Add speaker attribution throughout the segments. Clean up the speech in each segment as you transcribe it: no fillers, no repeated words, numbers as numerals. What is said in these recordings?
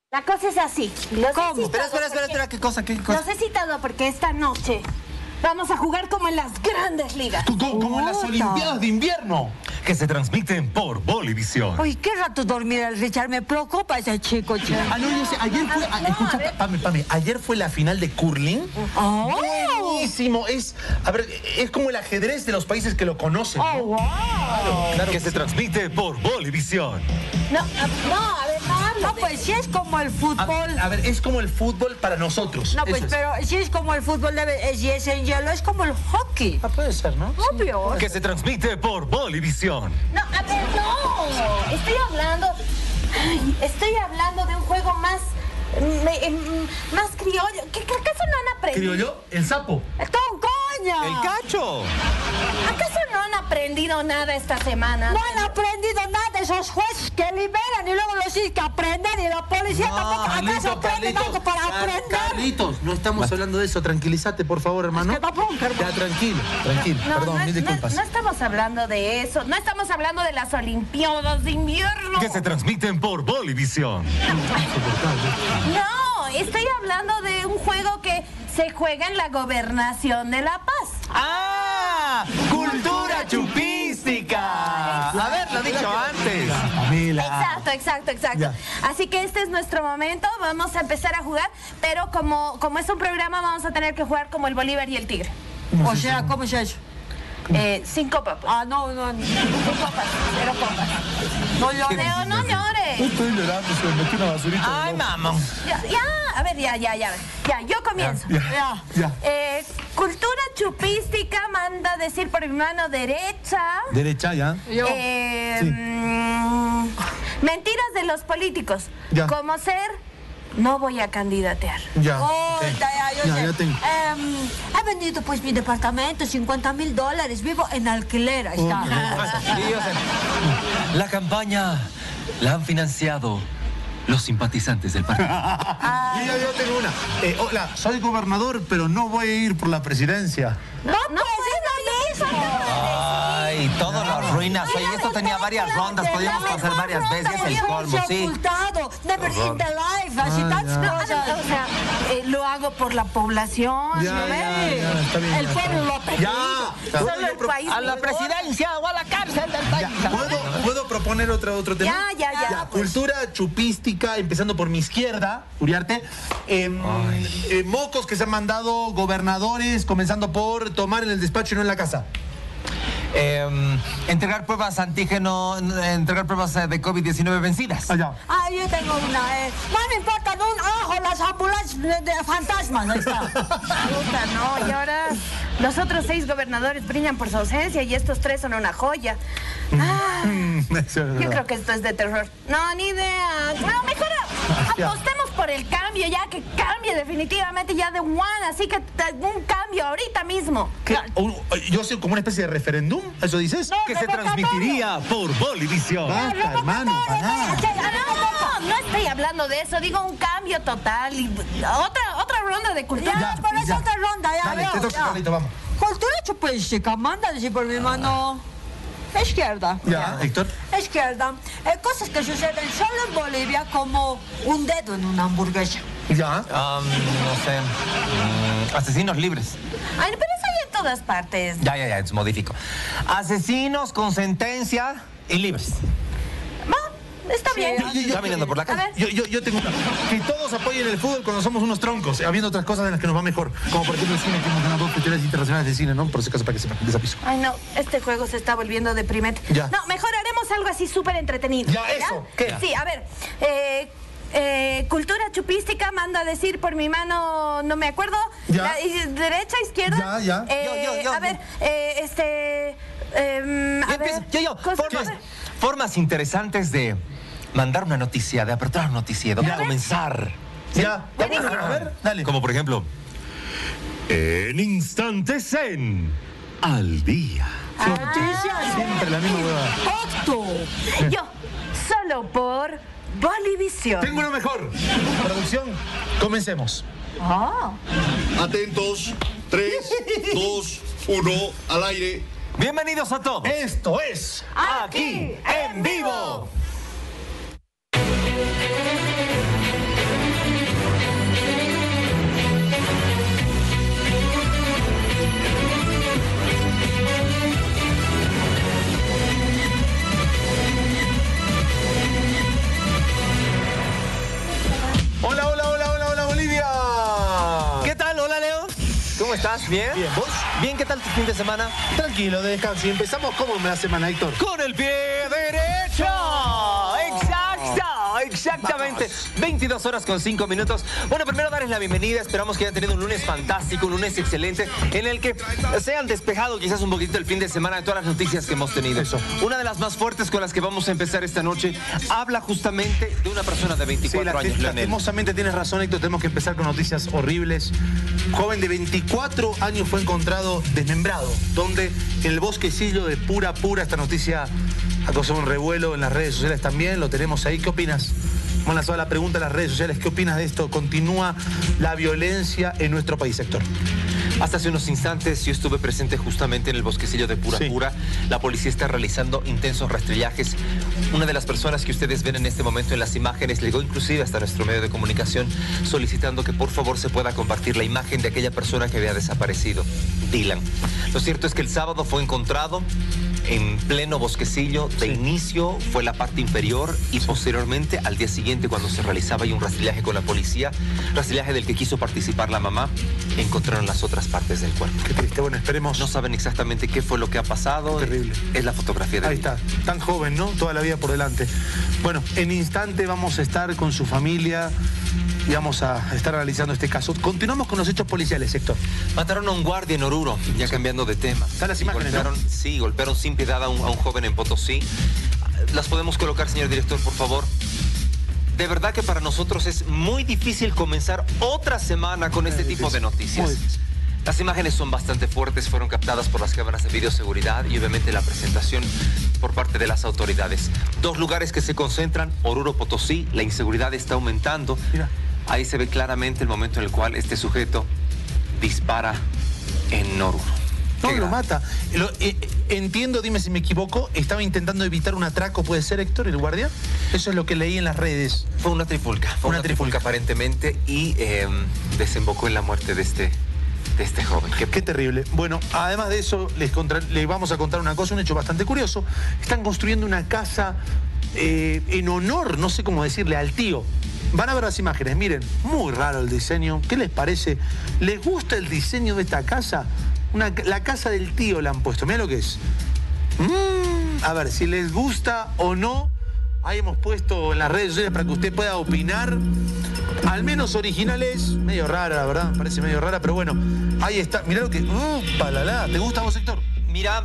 Speaker 1: La cosa es así.
Speaker 2: ¿Cómo? Espera, ¿qué cosa?
Speaker 1: Los he citado porque esta noche vamos a jugar como en las grandes ligas.
Speaker 3: Como en las Olimpiadas de invierno.
Speaker 4: Que se transmiten por Bolivisión.
Speaker 2: Uy, qué rato dormir el Richard. Me preocupa ese chico, che.
Speaker 3: No, yo sé, ayer fue... escucha, Pame, ayer fue la final de curling.
Speaker 2: Oh.
Speaker 3: Buenísimo. Es como el ajedrez de los países que lo conocen.
Speaker 2: Oh, wow.
Speaker 3: Claro
Speaker 4: Que se transmite por Bolivisión.
Speaker 1: No, a ver,
Speaker 2: No, pues si es como el fútbol.
Speaker 3: A ver, es como el fútbol para nosotros.
Speaker 2: No, pues,
Speaker 3: Eso es.
Speaker 2: pero si es como el fútbol, si es en hielo, es como el hockey.
Speaker 3: Puede ser, ¿no?
Speaker 2: Obvio.
Speaker 4: Que se transmite por Bolivisión.
Speaker 1: No, a ver, no. Estoy hablando de un juego más criollo. ¿Qué acaso no han aprendido?
Speaker 3: ¿Criollo? ¿El sapo?
Speaker 2: ¡Con coña!
Speaker 4: ¡El cacho!
Speaker 1: ¿Acaso no han aprendido nada esta semana?
Speaker 2: No han aprendido nada de esos jueces que liberan y luego los tienen que aprender y la policía tampoco. ¿Acaso aprenden algo para aprender?
Speaker 3: Carlitos, no estamos hablando de eso. Tranquilízate, por favor, hermano.
Speaker 2: Es que da bronca, hermano.
Speaker 3: Ya, tranquilo. Perdón, mil disculpas.
Speaker 1: No estamos hablando de eso. No estamos hablando de las Olimpiadas de invierno.
Speaker 4: Que se transmiten por Bolivisión.
Speaker 1: No, estoy hablando de un juego que se juega en la Gobernación de La Paz.
Speaker 4: ¡Ah! ¡Cultura chupística! Haberlo dicho antes.
Speaker 3: Pamela.
Speaker 1: Exacto.
Speaker 3: Ya.
Speaker 1: Así que este es nuestro momento. Vamos a empezar a jugar, pero como es un programa, vamos a tener que jugar como el Bolívar y el Tigre.
Speaker 2: O sea, ¿cómo es eso?
Speaker 1: 5 papas.
Speaker 2: Ah, no.
Speaker 1: 5 papas, 0 papas.
Speaker 2: No llores.
Speaker 1: Leo, no llores.
Speaker 3: Estoy llorando, se me metió una basurita.
Speaker 4: ¡Ay, mamá!
Speaker 1: A ver, ya, yo comienzo.
Speaker 3: Ya.
Speaker 1: Cultura chupística manda decir por mi mano derecha.
Speaker 3: Derecha, ya.
Speaker 2: Yo.
Speaker 1: Mentiras de los políticos.
Speaker 3: Ya.
Speaker 1: Como ser, no voy a candidatear.
Speaker 3: Ya.
Speaker 2: Oh,
Speaker 3: ok.
Speaker 2: yo sé.
Speaker 3: Ya tengo.
Speaker 2: He vendido pues mi departamento, $50,000. Vivo en alquiler, ahí está.
Speaker 4: Sí, yo sé. La campaña la han financiado los simpatizantes del partido.
Speaker 3: Yo tengo una. Hola, soy gobernador, pero no voy a ir por la presidencia.
Speaker 1: No, es lo mismo.
Speaker 4: Ay, todo lo arruinas. Oye, esto tenía varias rondas, podíamos pasar varias veces el colmo, sí.
Speaker 2: Ocultado, never in the life, así tantas cosas.
Speaker 1: O sea, lo hago por la población,
Speaker 3: Ya,
Speaker 1: ¿no ves?
Speaker 3: ya, está bien.
Speaker 1: El pueblo lo ha pedido.
Speaker 3: Ya.
Speaker 1: Solo el país.
Speaker 4: A la presidencia o a la cárcel del país.
Speaker 3: ¿Puedo proponer otro tema?
Speaker 1: Ya, pues.
Speaker 3: Cultura chupística, empezando por mi izquierda, Uriarte. Mocos que se han mandado gobernadores, comenzando por tomar en el despacho y no en la casa.
Speaker 4: Entregar pruebas entregar pruebas de COVID-19 vencidas.
Speaker 3: Allá.
Speaker 2: Yo tengo una, no me importan un ajo las ambulancias de fantasmas, ahí está.
Speaker 1: Puta, no, y ahora los otros 6 gobernadores brillan por su ausencia y estos 3 son una joya. Yo creo que esto es de terror. No, ni idea. No, mejor apostemos por el cambio, ya que cambie definitivamente ya de one, así que un cambio ahorita mismo.
Speaker 3: Yo sé como una especie de referéndum, ¿eso dices?
Speaker 4: Que se transmitiría por Bolivisión.
Speaker 3: Basta, hermano, para nada.
Speaker 1: No estoy hablando de eso, digo un cambio total y otra ronda de cultura.
Speaker 2: Ya, pero es otra ronda, ya.
Speaker 3: Dale,
Speaker 2: veo,
Speaker 3: te toca,
Speaker 2: ya.
Speaker 3: Carlito, vamos.
Speaker 2: Cultura chupística, manda decir por mi mano. Izquierda.
Speaker 3: Ya, Héctor.
Speaker 2: Izquierda. Cosas que suceden solo en Bolivia como un dedo en una hamburguesa.
Speaker 3: Ya.
Speaker 4: No sé. Asesinos libres.
Speaker 1: Ay, pero eso hay en todas partes.
Speaker 4: Ya, es modifico. Asesinos con sentencia y libres.
Speaker 1: Está bien.
Speaker 4: Caminando por la calle.
Speaker 3: Yo tengo una. Que todos apoyen el fútbol cuando somos unos troncos, habiendo otras cosas en las que nos va mejor. Como por ejemplo el cine, que hemos ganado 2 festivales internacionales de cine, ¿no? Por si acaso, para que sepan, desapiso.
Speaker 1: Ay, no, este juego se está volviendo deprimente.
Speaker 3: Ya.
Speaker 1: No, mejor haremos algo así súper entretenido.
Speaker 3: Ya, eso. ¿Qué?
Speaker 1: Sí, a ver. Cultura chupística manda decir por mi mano, no me acuerdo.
Speaker 3: Ya.
Speaker 1: Derecha, izquierda.
Speaker 3: Ya.
Speaker 4: Yo.
Speaker 1: A ver, a ver.
Speaker 4: Yo. Formas interesantes de mandar una noticia, de aperturar un noticiero, de comenzar.
Speaker 3: Ya.
Speaker 1: Buenísimo.
Speaker 3: A ver, dale.
Speaker 4: Como por ejemplo, en instantes zen al día.
Speaker 2: Noticias.
Speaker 3: Siempre la misma huevada.
Speaker 2: Octo.
Speaker 1: Yo, solo por Bolivisión.
Speaker 3: Tengo uno mejor. Producción, comencemos.
Speaker 5: Atentos. 3, 2, 1, al aire.
Speaker 4: Bienvenidos a todos.
Speaker 3: Esto es
Speaker 4: Aquí en vivo. ¿cómo estás? ¿Bien?
Speaker 3: Bien, ¿vos?
Speaker 4: Bien, ¿qué tal tu fin de semana?
Speaker 3: Tranquilo, de descanso. Y empezamos como la semana, Héctor.
Speaker 4: ¡Con el pie derecho! Exactamente. 22 horas con 5 minutos. Bueno, primero darles la bienvenida. Esperamos que hayan tenido un lunes fantástico, un lunes excelente, en el que se han despejado quizás un poquito el fin de semana de todas las noticias que hemos tenido.
Speaker 3: Eso.
Speaker 4: Una de las más fuertes con las que vamos a empezar esta noche habla justamente de una persona de 24 años, Leonel.
Speaker 3: Lastimosamente tienes razón, Héctor. Tenemos que empezar con noticias horribles. Joven de 24 años fue encontrado desmembrado, donde en el bosquecillo de Pura, esta noticia ha causado un revuelo en las redes sociales también. Lo tenemos ahí. ¿Qué opinas? Hemos lanzado la pregunta en las redes sociales. ¿Qué opinas de esto? ¿Continúa la violencia en nuestro país, Héctor?
Speaker 4: Hasta hace unos instantes yo estuve presente justamente en el bosquecillo de Pura. La policía está realizando intensos rastrillajes. Una de las personas que ustedes ven en este momento en las imágenes llegó inclusive hasta nuestro medio de comunicación solicitando que por favor se pueda compartir la imagen de aquella persona que había desaparecido, Dylan. Lo cierto es que el sábado fue encontrado en pleno bosquecillo. De inicio fue la parte inferior y posteriormente al día siguiente, cuando se realizaba ahí un rastrillaje con la policía, rastrillaje del que quiso participar la mamá, encontraron las otras partes del cuerpo.
Speaker 3: Qué triste. Bueno, esperemos.
Speaker 4: No saben exactamente qué fue lo que ha pasado.
Speaker 3: Qué terrible.
Speaker 4: Es la fotografía de
Speaker 3: Ahí
Speaker 4: Dylan.
Speaker 3: está, tan joven, ¿no? Toda la vida por delante. Bueno, en instante vamos a estar con su familia y vamos a estar analizando este caso. Continuamos con los hechos policiales, Héctor.
Speaker 4: Mataron a un guardia en Oruro, ya cambiando de tema.
Speaker 3: Están las imágenes, ¿no?
Speaker 4: Sí, golpearon sin piedad a un joven en Potosí. ¿Las podemos colocar, señor director, por favor? De verdad que para nosotros es muy difícil comenzar otra semana con este tipo de noticias.
Speaker 3: Muy difícil.
Speaker 4: Las imágenes son bastante fuertes, fueron captadas por las cámaras de videoseguridad y obviamente la presentación por parte de las autoridades. Dos lugares que se concentran, Oruro, Potosí, la inseguridad está aumentando.
Speaker 3: Mira.
Speaker 4: Ahí se ve claramente el momento en el cual este sujeto dispara en Oruro.
Speaker 3: No,
Speaker 4: Qué
Speaker 3: lo
Speaker 4: grave.
Speaker 3: mata. Entiendo, dime si me equivoco, estaba intentando evitar un atraco, ¿puede ser, Héctor, el guardia? Eso es lo que leí en las redes.
Speaker 4: Fue una trifulca. Fue una trifulca aparentemente y desembocó en la muerte de este joven.
Speaker 3: Qué terrible. Bueno, además de eso, les vamos a contar una cosa, un hecho bastante curioso. Están construyendo una casa en honor, no sé cómo decirle, al tío. Van a ver las imágenes, miren, muy raro el diseño. ¿Qué les parece? ¿Les gusta el diseño de esta casa? La casa del tío la han puesto, mirá lo que es. A ver, si les gusta o no, ahí hemos puesto en las redes sociales para que usted pueda opinar. Al menos originales, medio rara, la verdad, parece medio rara, pero bueno, ahí está. Mirá lo que... ¡Palala! ¿Te gusta a vos, Héctor?
Speaker 4: Mira,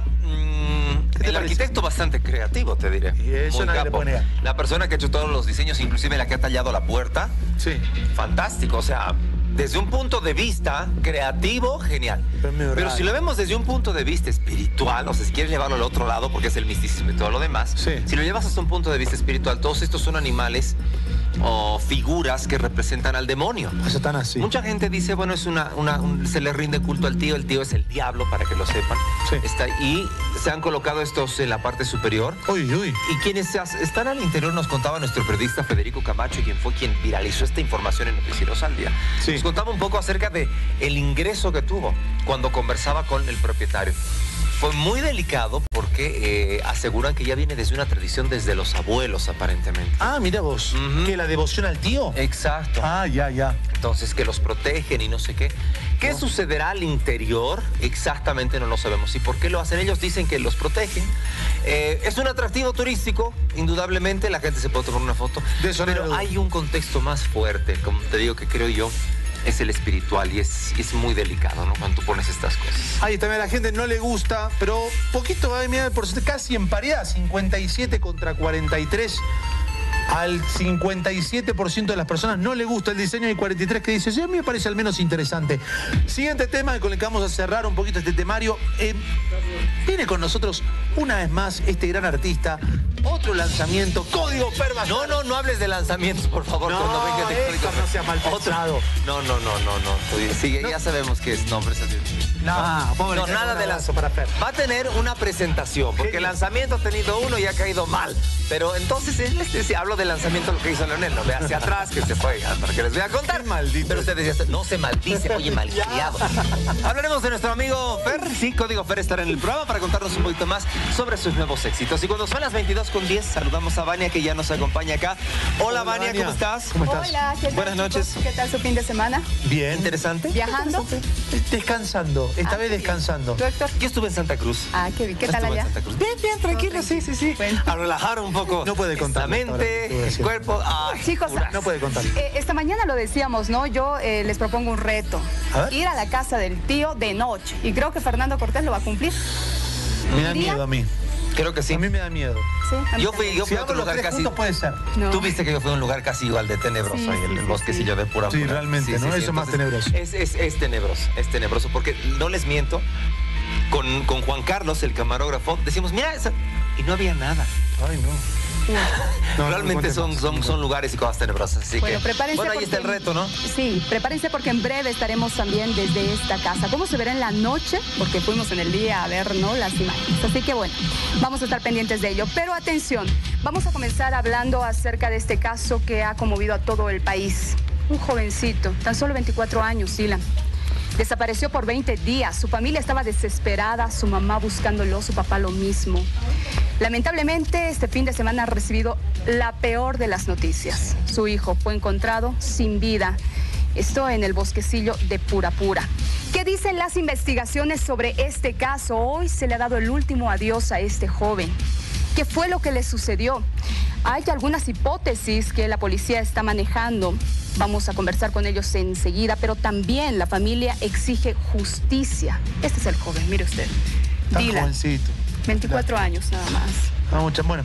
Speaker 3: te
Speaker 4: el
Speaker 3: parece?
Speaker 4: arquitecto bastante creativo, te diré.
Speaker 3: Y eso
Speaker 4: Muy
Speaker 3: nadie le
Speaker 4: capo.
Speaker 3: puede negar.
Speaker 4: La persona que ha hecho todos los diseños, inclusive la que ha tallado la puerta,
Speaker 3: Sí.
Speaker 4: fantástico. O sea, desde un punto de vista creativo, genial. Pero si lo vemos desde un punto de vista espiritual, o sea, si quieres llevarlo al otro lado, porque es el misticismo y todo lo demás,
Speaker 3: Sí.
Speaker 4: si lo llevas hasta un punto de vista espiritual, todos estos son animales o figuras que representan al demonio.
Speaker 3: Eso tan así.
Speaker 4: Mucha gente dice, bueno, es se le rinde culto al tío, el tío es el diablo, para que lo sepan.
Speaker 3: Sí.
Speaker 4: Y se han colocado estos en la parte superior.
Speaker 3: Uy, uy.
Speaker 4: Y quienes están al interior, nos contaba nuestro periodista Federico Camacho, quien fue quien viralizó esta información en Noticieros al Día.
Speaker 3: Sí.
Speaker 4: Nos contaba un poco acerca de el ingreso que tuvo cuando conversaba con el propietario. Fue muy delicado porque aseguran que ya viene desde una tradición desde los abuelos, aparentemente.
Speaker 3: Ah, mira vos.
Speaker 4: Ujú.
Speaker 3: ¿Que la devoción al tío?
Speaker 4: Exacto.
Speaker 3: Ah, ya.
Speaker 4: Entonces, que los protegen y no sé qué. ¿Qué sucederá al interior? Exactamente no lo sabemos. ¿Y por qué lo hacen? Ellos dicen que los protegen. Es un atractivo turístico, indudablemente. La gente se puede tomar una foto.
Speaker 3: De eso no hay
Speaker 4: Pero
Speaker 3: duda.
Speaker 4: hay un contexto más fuerte, como te digo, que creo yo es el espiritual y es muy delicado, ¿no? Cuando tú pones estas cosas.
Speaker 3: Ahí también a la gente no le gusta, pero poquito va a mirar el porcentaje, casi en paridad, 57 contra 43. Al 57% de las personas no le gusta el diseño y 43 que dice, sí, a mí me parece al menos interesante. Siguiente tema con el que vamos a cerrar un poquito este temario. Viene con nosotros una vez más este gran artista, otro lanzamiento, Código Perma.
Speaker 4: No hables de lanzamientos, por favor,
Speaker 3: No,
Speaker 4: cuando venga de
Speaker 3: Héctor, no sea mal pensado.
Speaker 4: No. Sigue, ya sabemos que es nombres así.
Speaker 3: Pobre,
Speaker 4: No, nada de
Speaker 3: lanzo para Fer.
Speaker 4: Va a tener una presentación, porque el lanzamiento ha tenido uno y ha caído mal. Pero entonces, si hablo del lanzamiento, lo que hizo Leonel, no ve hacia atrás, que se fue, para que les voy a contar.
Speaker 3: Qué maldito.
Speaker 4: Pero ustedes ya no se maldice, oye, malcriado. Hablaremos de nuestro amigo Fer. Sí, Código Fer estará en el programa para contarnos un poquito más sobre sus nuevos éxitos. Y cuando son las 22:10, saludamos a Vania, que ya nos acompaña acá. Hola Vania, ¿cómo estás?
Speaker 3: ¿Cómo estás?
Speaker 6: Hola, ¿qué tal,
Speaker 4: Buenas noches.
Speaker 6: chicos? ¿Qué tal su fin de semana?
Speaker 3: Bien.
Speaker 4: ¿Interesante?
Speaker 6: ¿Viajando?
Speaker 3: Descansando, esta vez
Speaker 6: qué bien.
Speaker 3: descansando.
Speaker 6: ¿Tú, Héctor?
Speaker 4: Yo estuve en Santa Cruz.
Speaker 6: Ah, qué bien. ¿Qué tal
Speaker 4: Estuve en
Speaker 6: allá?
Speaker 4: Santa Cruz. Bien, tranquilo, sí.
Speaker 6: Bueno.
Speaker 4: A relajar un poco.
Speaker 3: No puede contar.
Speaker 4: La mente, el cuerpo. Ay,
Speaker 6: Chicos,
Speaker 3: No puede contar.
Speaker 6: esta mañana lo decíamos, ¿no? Yo les propongo un reto.
Speaker 3: A ver.
Speaker 6: Ir a la casa del tío de noche. Y creo que Fernando Cortés lo va a cumplir.
Speaker 3: Me da
Speaker 6: ¿Iría?
Speaker 3: miedo a mí.
Speaker 4: creo que sí.
Speaker 3: A mí me da miedo.
Speaker 6: Sí, a mí
Speaker 4: Yo
Speaker 6: también.
Speaker 4: fui a
Speaker 3: Si
Speaker 4: otro
Speaker 3: vamos los
Speaker 4: lugar
Speaker 3: tres
Speaker 4: casi...
Speaker 3: juntos puede ser.
Speaker 6: No.
Speaker 4: Tú viste que yo fui a un lugar casi igual de tenebroso,
Speaker 6: Sí,
Speaker 4: ahí,
Speaker 6: sí,
Speaker 4: el
Speaker 6: sí,
Speaker 4: bosquecillo de pura
Speaker 3: Sí,
Speaker 4: pura.
Speaker 3: realmente, ¿no? Eso es más
Speaker 4: entonces,
Speaker 3: tenebroso.
Speaker 4: Es tenebroso, porque no les miento, con Juan Carlos, el camarógrafo, decimos, mira, y no había nada.
Speaker 3: Ay, no. No,
Speaker 4: Realmente
Speaker 3: no me cuentes
Speaker 4: son lugares y cosas tenebrosas. Así
Speaker 6: Bueno,
Speaker 4: que,
Speaker 6: prepárense
Speaker 4: bueno, ahí está el
Speaker 6: porque-
Speaker 4: reto, ¿no?
Speaker 6: Sí, prepárense porque en breve estaremos también desde esta casa. ¿Cómo se verá en la noche? Porque fuimos en el día a ver, ¿no?, las imágenes. Así que bueno, vamos a estar pendientes de ello. Pero atención, vamos a comenzar hablando acerca de este caso que ha conmovido a todo el país. Un jovencito, tan solo 24 años, Dylan. Desapareció por 20 días. Su familia estaba desesperada, su mamá buscándolo, su papá lo mismo. Lamentablemente, este fin de semana ha recibido la peor de las noticias. Su hijo fue encontrado sin vida. Esto en el bosquecillo de Purapura. ¿Qué dicen las investigaciones sobre este caso? Hoy se le ha dado el último adiós a este joven. ¿Qué fue lo que le sucedió? Hay algunas hipótesis que la policía está manejando. Vamos a conversar con ellos enseguida, pero también la familia exige justicia. Este es el joven, mire usted.
Speaker 3: Tan
Speaker 6: Dylan,
Speaker 3: jovencito.
Speaker 6: 24 años nada más.
Speaker 3: Bueno,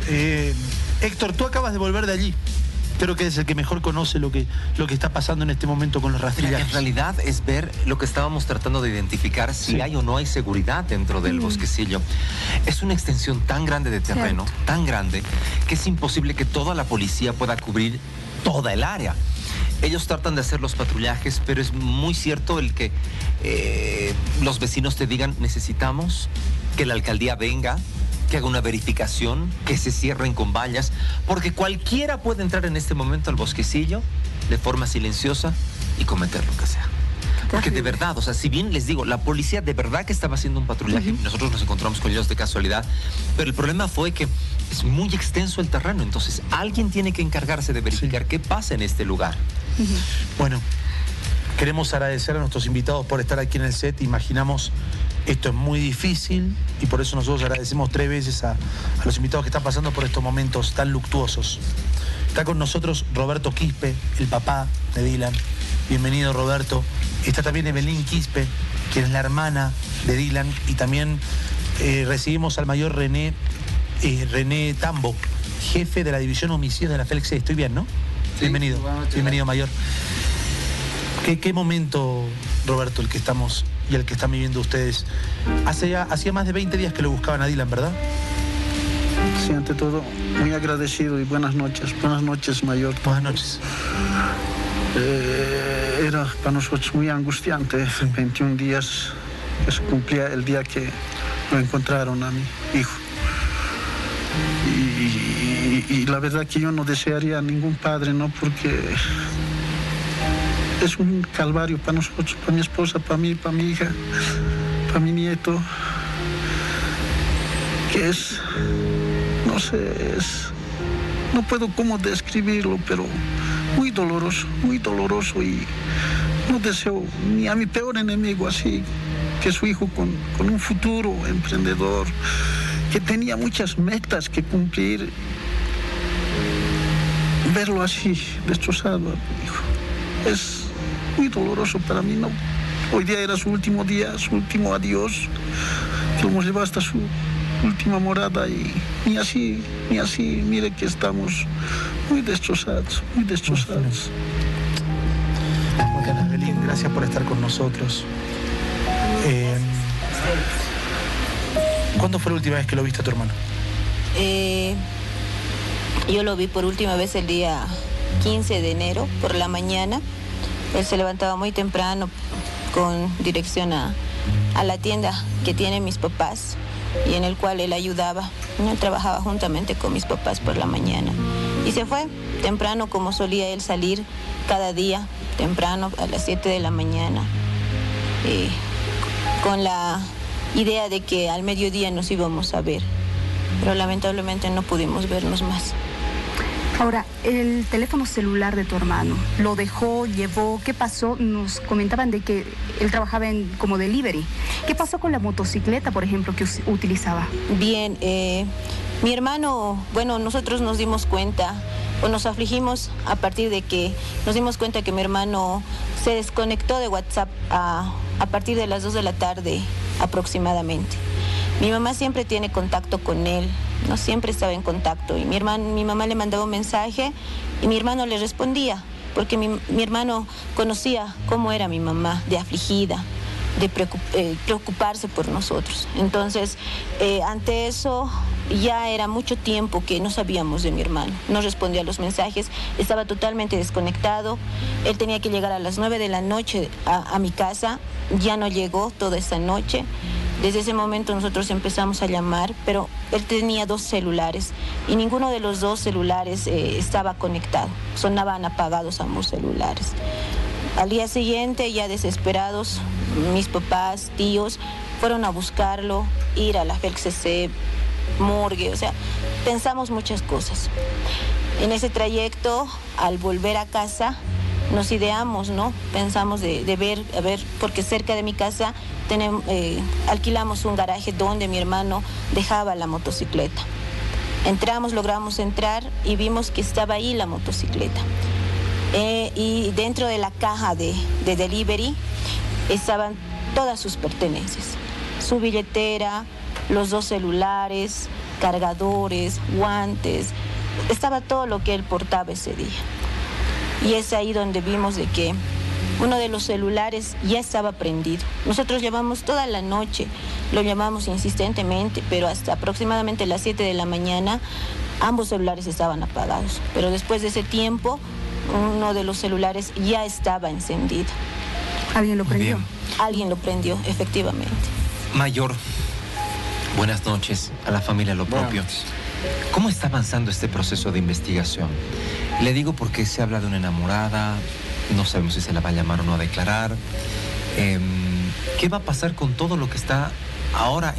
Speaker 3: Héctor, tú acabas de volver de allí. Creo que es el que mejor conoce lo que está pasando en este momento con los rastrellajes.
Speaker 4: En realidad es ver lo que estábamos tratando de identificar, si
Speaker 3: Sí.
Speaker 4: hay o no hay seguridad dentro del bosquecillo. Es una extensión tan grande de terreno, tan grande, que es imposible que toda la policía pueda cubrir toda el área. Ellos tratan de hacer los patrullajes, pero es muy cierto el que los vecinos te digan, necesitamos que la alcaldía venga, que haga una verificación, que se cierren con vallas, porque cualquiera puede entrar en este momento al bosquecillo de forma silenciosa y cometer lo que sea. Porque de verdad, o sea, si bien les digo, la policía de verdad que estaba haciendo un patrullaje, nosotros nos encontramos con ellos de casualidad, pero el problema fue que es muy extenso el terreno, entonces alguien tiene que encargarse de verificar qué pasa en este lugar.
Speaker 3: Bueno, queremos agradecer a nuestros invitados por estar aquí en el set. Imaginamos, esto es muy difícil y por eso nosotros agradecemos 3 veces a los invitados que están pasando por estos momentos tan luctuosos. Está con nosotros Roberto Quispe, el papá de Dylan. Bienvenido, Roberto. Está también Evelyn Quispe, quien es la hermana de Dylan. Y también recibimos al mayor René Tambo, jefe de la división homicidios de la Félix. Estoy bien, ¿no?
Speaker 7: Sí,
Speaker 3: Bienvenido.
Speaker 7: buenas noches.
Speaker 3: Bienvenido, mayor. ¿Qué momento, Roberto, el que estamos y el que están viviendo ustedes? Hacía más de 20 días que lo buscaban a Dylan, ¿verdad?
Speaker 7: Sí, ante todo, muy agradecido y buenas noches. Buenas noches, mayor.
Speaker 3: Buenas noches.
Speaker 7: Era para nosotros muy angustiante. 21 días que se cumplía el día que lo encontraron a mi hijo. Y la verdad que yo no desearía a ningún padre, ¿no? Porque es un calvario para nosotros, para mi esposa, para mí, para mi hija, para mi nieto. Que es, no sé, no puedo cómo describirlo, pero muy doloroso y no deseo ni a mi peor enemigo así, que su hijo con un futuro emprendedor, que tenía muchas metas que cumplir, verlo así, destrozado a mi hijo. Es muy doloroso para mí, ¿no? Hoy día era su último día, su último adiós, que lo hemos llevado hasta su última morada y ni así, mire que estamos muy destrozados, muy destrozados.
Speaker 3: Muy bien, Evelyn, gracias por estar con nosotros. ¿Cuándo fue la última vez que lo viste a tu hermano?
Speaker 8: Yo lo vi por última vez el día 15 de enero por la mañana. Él se levantaba muy temprano con dirección a la tienda que tienen mis papás y en el cual él ayudaba. Él trabajaba juntamente con mis papás por la mañana. Y se fue temprano como solía él salir cada día, temprano a las 7 de la mañana. Con la idea de que al mediodía nos íbamos a ver, pero lamentablemente no pudimos vernos más.
Speaker 6: Ahora, el teléfono celular de tu hermano, ¿lo dejó, llevó? ¿Qué pasó? Nos comentaban de que él trabajaba como delivery. ¿Qué pasó con la motocicleta, por ejemplo, que utilizaba?
Speaker 8: Bien, mi hermano, bueno, nosotros nos dimos cuenta, o nos afligimos a partir de que nos dimos cuenta que mi hermano se desconectó de WhatsApp a partir de las 2 de la tarde aproximadamente. Mi mamá siempre tiene contacto con él, no siempre estaba en contacto. Y mi mamá le mandaba un mensaje y mi hermano le respondía, porque mi hermano conocía cómo era mi mamá, de afligida, de preocuparse por nosotros. Entonces, ante eso, ya era mucho tiempo que no sabíamos de mi hermano. No respondía a los mensajes, estaba totalmente desconectado. Él tenía que llegar a las 9 de la noche a mi casa, ya no llegó toda esa noche. Desde ese momento nosotros empezamos a llamar, pero él tenía 2 celulares y ninguno de los 2 celulares estaba conectado. Sonaban apagados ambos celulares. Al día siguiente, ya desesperados, mis papás, tíos, fueron a buscarlo, ir a la FELCC, morgue, o sea, pensamos muchas cosas. En ese trayecto, al volver a casa, nos ideamos, ¿no? Pensamos de ver, porque cerca de mi casa alquilamos un garaje donde mi hermano dejaba la motocicleta. Entramos, logramos entrar y vimos que estaba ahí la motocicleta. Y dentro de la caja de delivery estaban todas sus pertenencias. Su billetera, los 2 celulares, cargadores, guantes. Estaba todo lo que él portaba ese día. Y es ahí donde vimos de que uno de los celulares ya estaba prendido. Nosotros llamamos toda la noche, lo llamamos insistentemente, pero hasta aproximadamente las 7 de la mañana ambos celulares estaban apagados. Pero después de ese tiempo, uno de los celulares ya estaba encendido.
Speaker 6: ¿Alguien lo prendió?
Speaker 4: Bien.
Speaker 8: Alguien lo prendió, efectivamente.
Speaker 4: Mayor, buenas noches a la familia Lo Propio. ¿Cómo está avanzando este proceso de investigación? Le digo porque se habla de una enamorada, no sabemos si se la va a llamar o no a declarar. ¿Qué va a pasar con todo lo que está ahora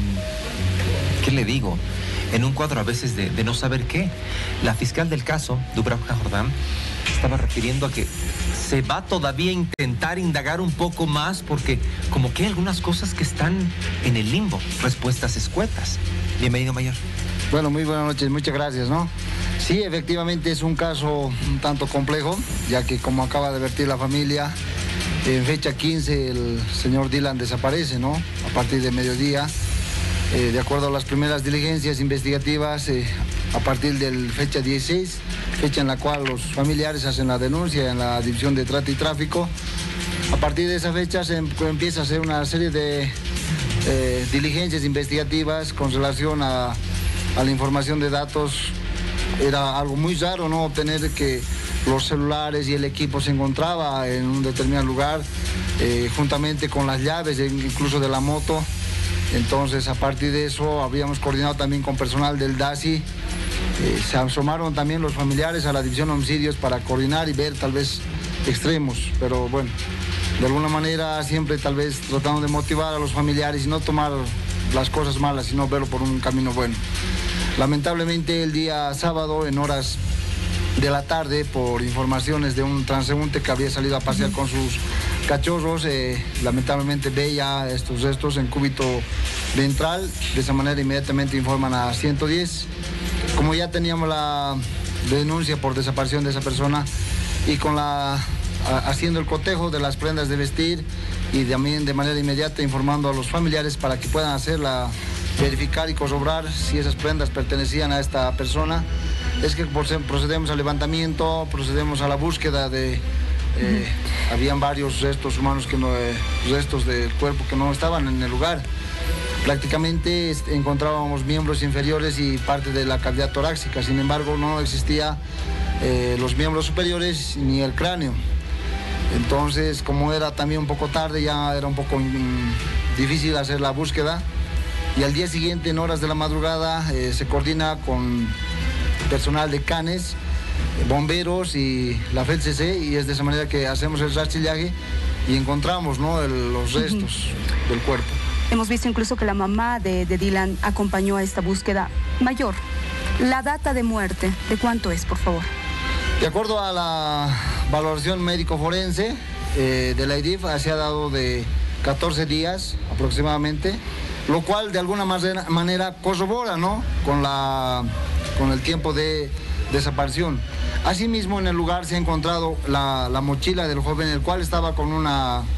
Speaker 4: ¿qué le digo? En un cuadro a veces de no saber qué. La fiscal del caso, Dubravka Jordán, estaba refiriendo a que se va todavía a intentar indagar un poco más porque como que hay algunas cosas que están en el limbo, respuestas escuetas. Bienvenido, Mayor.
Speaker 7: Bueno, muy buenas noches, muchas gracias, ¿no? Sí, efectivamente es un caso un tanto complejo, ya que como acaba de advertir la familia, en fecha 15 el señor Dylan desaparece, ¿no? A partir de mediodía, de acuerdo a las primeras diligencias investigativas, a partir de fecha 16, fecha en la cual los familiares hacen la denuncia en la División de Trata y Tráfico. A partir de esa fecha se empieza a hacer una serie de diligencias investigativas con relación a la información de datos. Era algo muy raro, ¿no? Obtener que los celulares y el equipo se encontraba en un determinado lugar, juntamente con las llaves incluso de la moto. Entonces, a partir de eso, habíamos coordinado también con personal del DASI. Se asomaron también los familiares a la División de Homicidios para coordinar y ver tal vez extremos, pero bueno, de alguna manera siempre tal vez tratando de motivar a los familiares y no tomar las cosas malas, sino verlo por un camino bueno. Lamentablemente el día sábado, en horas de la tarde, por informaciones de un transeúnte que había salido a pasear con sus cachorros, lamentablemente ve ya estos restos en cúbito ventral. De esa manera inmediatamente informan a 110. Como ya teníamos la denuncia por desaparición de esa persona y con haciendo el cotejo de las prendas de vestir y también de manera inmediata informando a los familiares para que puedan verificar y corroborar si esas prendas pertenecían a esta persona, es que procedemos al levantamiento, procedemos a la búsqueda de... habían varios restos humanos, restos del cuerpo que no estaban en el lugar. Prácticamente encontrábamos miembros inferiores y parte de la cavidad torácica, sin embargo no existía los miembros superiores ni el cráneo. Entonces, como era también un poco tarde, ya era un poco difícil hacer la búsqueda. Y al día siguiente, en horas de la madrugada, se coordina con personal de Canes, bomberos y la FELCC, y es de esa manera que hacemos el rastrillaje y encontramos, ¿no?, los restos del cuerpo.
Speaker 6: Hemos visto incluso que la mamá de Dylan acompañó a esta búsqueda. Mayor, la data de muerte, ¿de cuánto es, por favor?
Speaker 9: De acuerdo a la valoración médico-forense de la IDIF, se ha dado de 14 días aproximadamente, lo cual de alguna manera corrobora, ¿no?, con el tiempo de desaparición. Asimismo, en el lugar se ha encontrado la mochila del joven, el cual estaba con un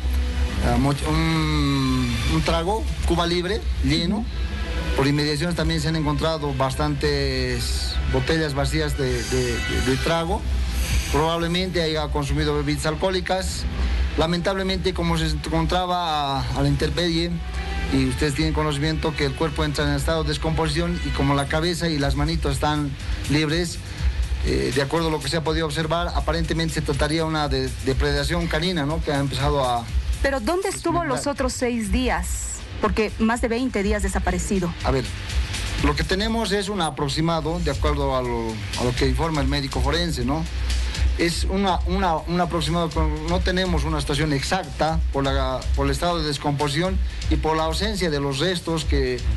Speaker 9: trago, Cuba Libre, lleno. Por inmediaciones también se han encontrado bastantes botellas vacías de trago. Probablemente haya consumido bebidas alcohólicas. Lamentablemente, como se encontraba a la intemperie, y ustedes tienen conocimiento que el cuerpo entra en estado de descomposición, y como la cabeza y las manitos están libres, de acuerdo a lo que se ha podido observar, aparentemente se trataría de una depredación canina, ¿no?, que ha empezado a...
Speaker 6: Pero ¿dónde estuvo los otros 6 días? Porque más de 20 días desaparecido.
Speaker 9: A ver, lo que tenemos es un aproximado, de acuerdo a lo que informa el médico forense, ¿no? Es un aproximado, no tenemos una situación exacta por el estado de descomposición y por la ausencia de los restos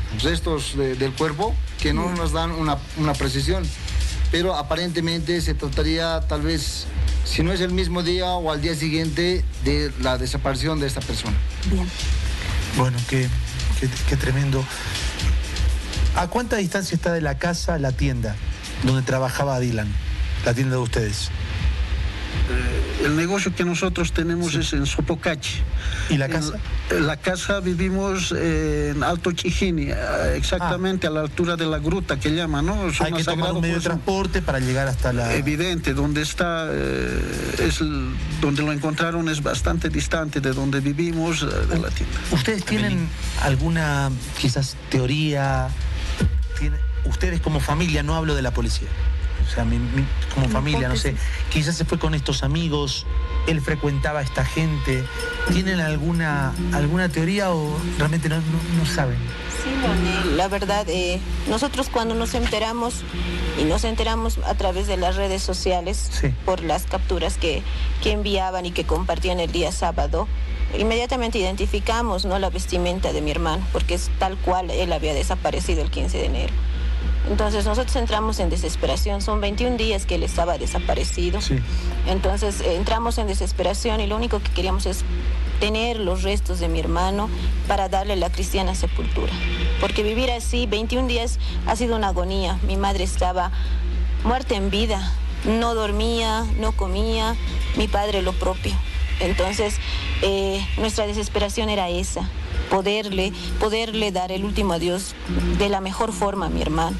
Speaker 9: del cuerpo, que no nos dan una precisión. Pero aparentemente se trataría, tal vez, si no es el mismo día o al día siguiente, de la desaparición de esta persona.
Speaker 6: Bien.
Speaker 3: Bueno, qué tremendo. ¿A cuánta distancia está de la casa la tienda donde trabajaba Dylan? La tienda de ustedes.
Speaker 7: El negocio que nosotros tenemos es en Sopocachi.
Speaker 3: ¿Y la casa?
Speaker 7: La casa vivimos en Alto Chijini, exactamente a la altura de la gruta que llaman, ¿no?
Speaker 3: Hay que tomar un medio de transporte para llegar hasta la...
Speaker 7: Evidente, donde está, donde lo encontraron es bastante distante de donde vivimos, de la tienda.
Speaker 3: ¿Ustedes tienen alguna, quizás, teoría? Ustedes como familia, no hablo de la policía. O sea, como familia, no sé, quizás se fue con estos amigos, él frecuentaba a esta gente. ¿Tienen alguna teoría o realmente no saben?
Speaker 8: Sí, Leonel, la verdad, nosotros cuando nos enteramos, y nos enteramos a través de las redes sociales, sí, por las capturas que enviaban y que compartían el día sábado, inmediatamente identificamos, ¿no?, la vestimenta de mi hermano, porque es tal cual él había desaparecido el 15 de enero. Entonces nosotros entramos en desesperación, son 21 días que él estaba desaparecido. Sí. Entonces entramos en desesperación y lo único que queríamos es tener los restos de mi hermano para darle la cristiana sepultura. Porque vivir así 21 días ha sido una agonía. Mi madre estaba muerta en vida, no dormía, no comía, mi padre lo propio. Entonces nuestra desesperación era esa, poderle dar el último adiós de la mejor forma a mi hermano.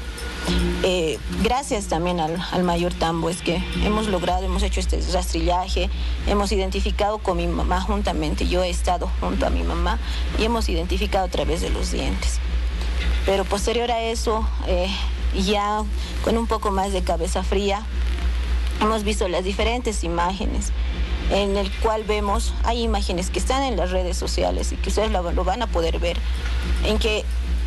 Speaker 8: Gracias también al mayor Tambo es que hemos hecho este rastrillaje, hemos identificado con mi mamá juntamente, yo he estado junto a mi mamá y hemos identificado a través de los dientes. Pero posterior a eso, ya con un poco más de cabeza fría, hemos visto las diferentes imágenes en el cual vemos, hay imágenes que están en las redes sociales y que ustedes lo van a poder ver, en que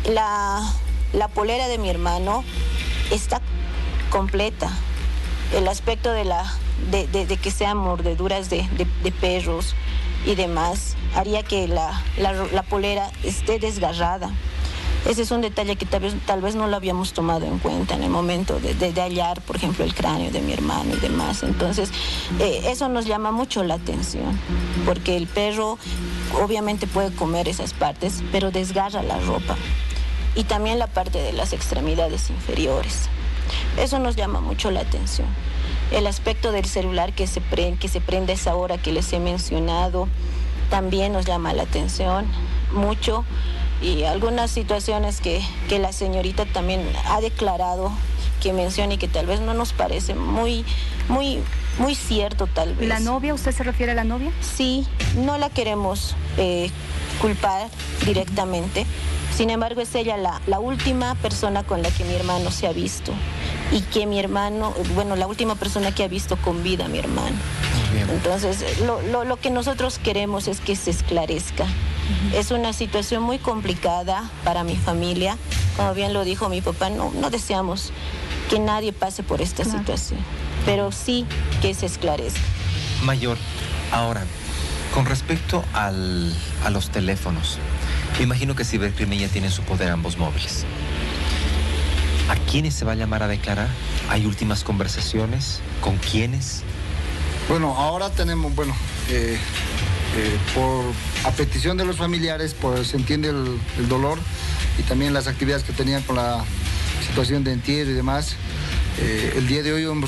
Speaker 8: la polera de mi hermano está completa. El aspecto de que sean mordeduras de perros y demás haría que la polera esté desgarrada. Ese es un detalle que tal vez no lo habíamos tomado en cuenta en el momento de hallar, por ejemplo, el cráneo de mi hermano y demás. Entonces, eso nos llama mucho la atención, porque el perro obviamente puede comer esas partes, pero desgarra la ropa. Y también la parte de las extremidades inferiores. Eso nos llama mucho la atención. El aspecto del celular que se prende a esa hora que les he mencionado, también nos llama la atención mucho. Y algunas situaciones que la señorita también ha declarado, que menciona y que tal vez no nos parece muy cierto tal vez.
Speaker 6: ¿La novia? ¿Usted se refiere a la novia?
Speaker 8: Sí, no la queremos culpar directamente. Sin embargo, es ella la última persona con la que mi hermano se ha visto. Y que mi hermano, bueno, la última persona que ha visto con vida a mi hermano. Entonces, lo que nosotros queremos es que se esclarezca. Es una situación muy complicada para mi familia. Como bien lo dijo mi papá, no deseamos que nadie pase por esta situación, pero sí que se esclarezca.
Speaker 4: Mayor, ahora, con respecto a los teléfonos, Me imagino que Cibercrimen ya tiene en su poder ambos móviles. ¿A quiénes se va a llamar a declarar? ¿Hay últimas conversaciones? ¿Con quiénes?
Speaker 9: Bueno, ahora tenemos, a petición de los familiares, pues se entiende el dolor y también las actividades que tenían con la situación de entierro y demás. El día de hoy hemos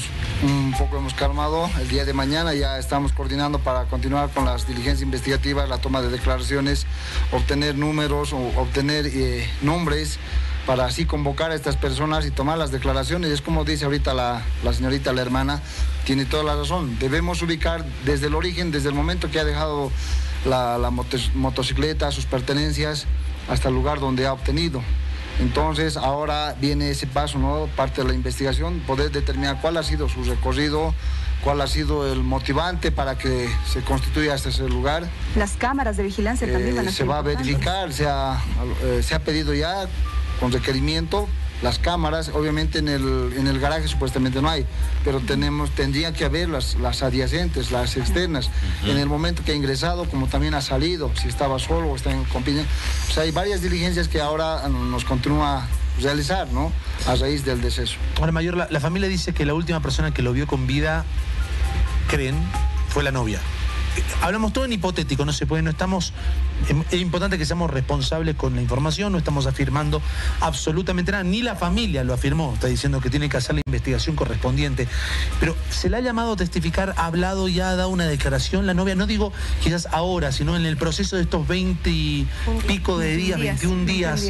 Speaker 9: calmado. El día de mañana ya estamos coordinando para continuar con las diligencias investigativas, la toma de declaraciones, obtener números o obtener nombres para así convocar a estas personas y tomar las declaraciones. Es como dice ahorita la señorita, la hermana, tiene toda la razón. Debemos ubicar desde el origen, desde el momento que ha dejado la motocicleta, sus pertenencias, hasta el lugar donde ha obtenido. Entonces ahora viene ese paso, ¿no? Parte de la investigación, poder determinar cuál ha sido su recorrido, cuál ha sido el motivante para que se constituya hasta ese lugar.
Speaker 6: Las cámaras de vigilancia también van a ser
Speaker 9: se va a verificar, se ha pedido ya con requerimiento las cámaras. Obviamente en el garaje supuestamente no hay, pero tendría que haber las adyacentes, las externas. En el momento que ha ingresado, como también ha salido, si estaba solo o está en compañía. O sea, hay varias diligencias que ahora nos continúa a realizar, ¿no? A raíz del deceso.
Speaker 3: Ahora, mayor, la familia dice que la última persona que lo vio con vida, creen, fue la novia. Hablamos todo en hipotético, no se puede, no estamos, es importante que seamos responsables con la información, no estamos afirmando absolutamente nada, ni la familia lo afirmó, está diciendo que tiene que hacer la investigación correspondiente, pero se le ha llamado a testificar, ha hablado y ha dado una declaración la novia, no digo quizás ahora, sino en el proceso de estos 20 y pico de días, 21 días.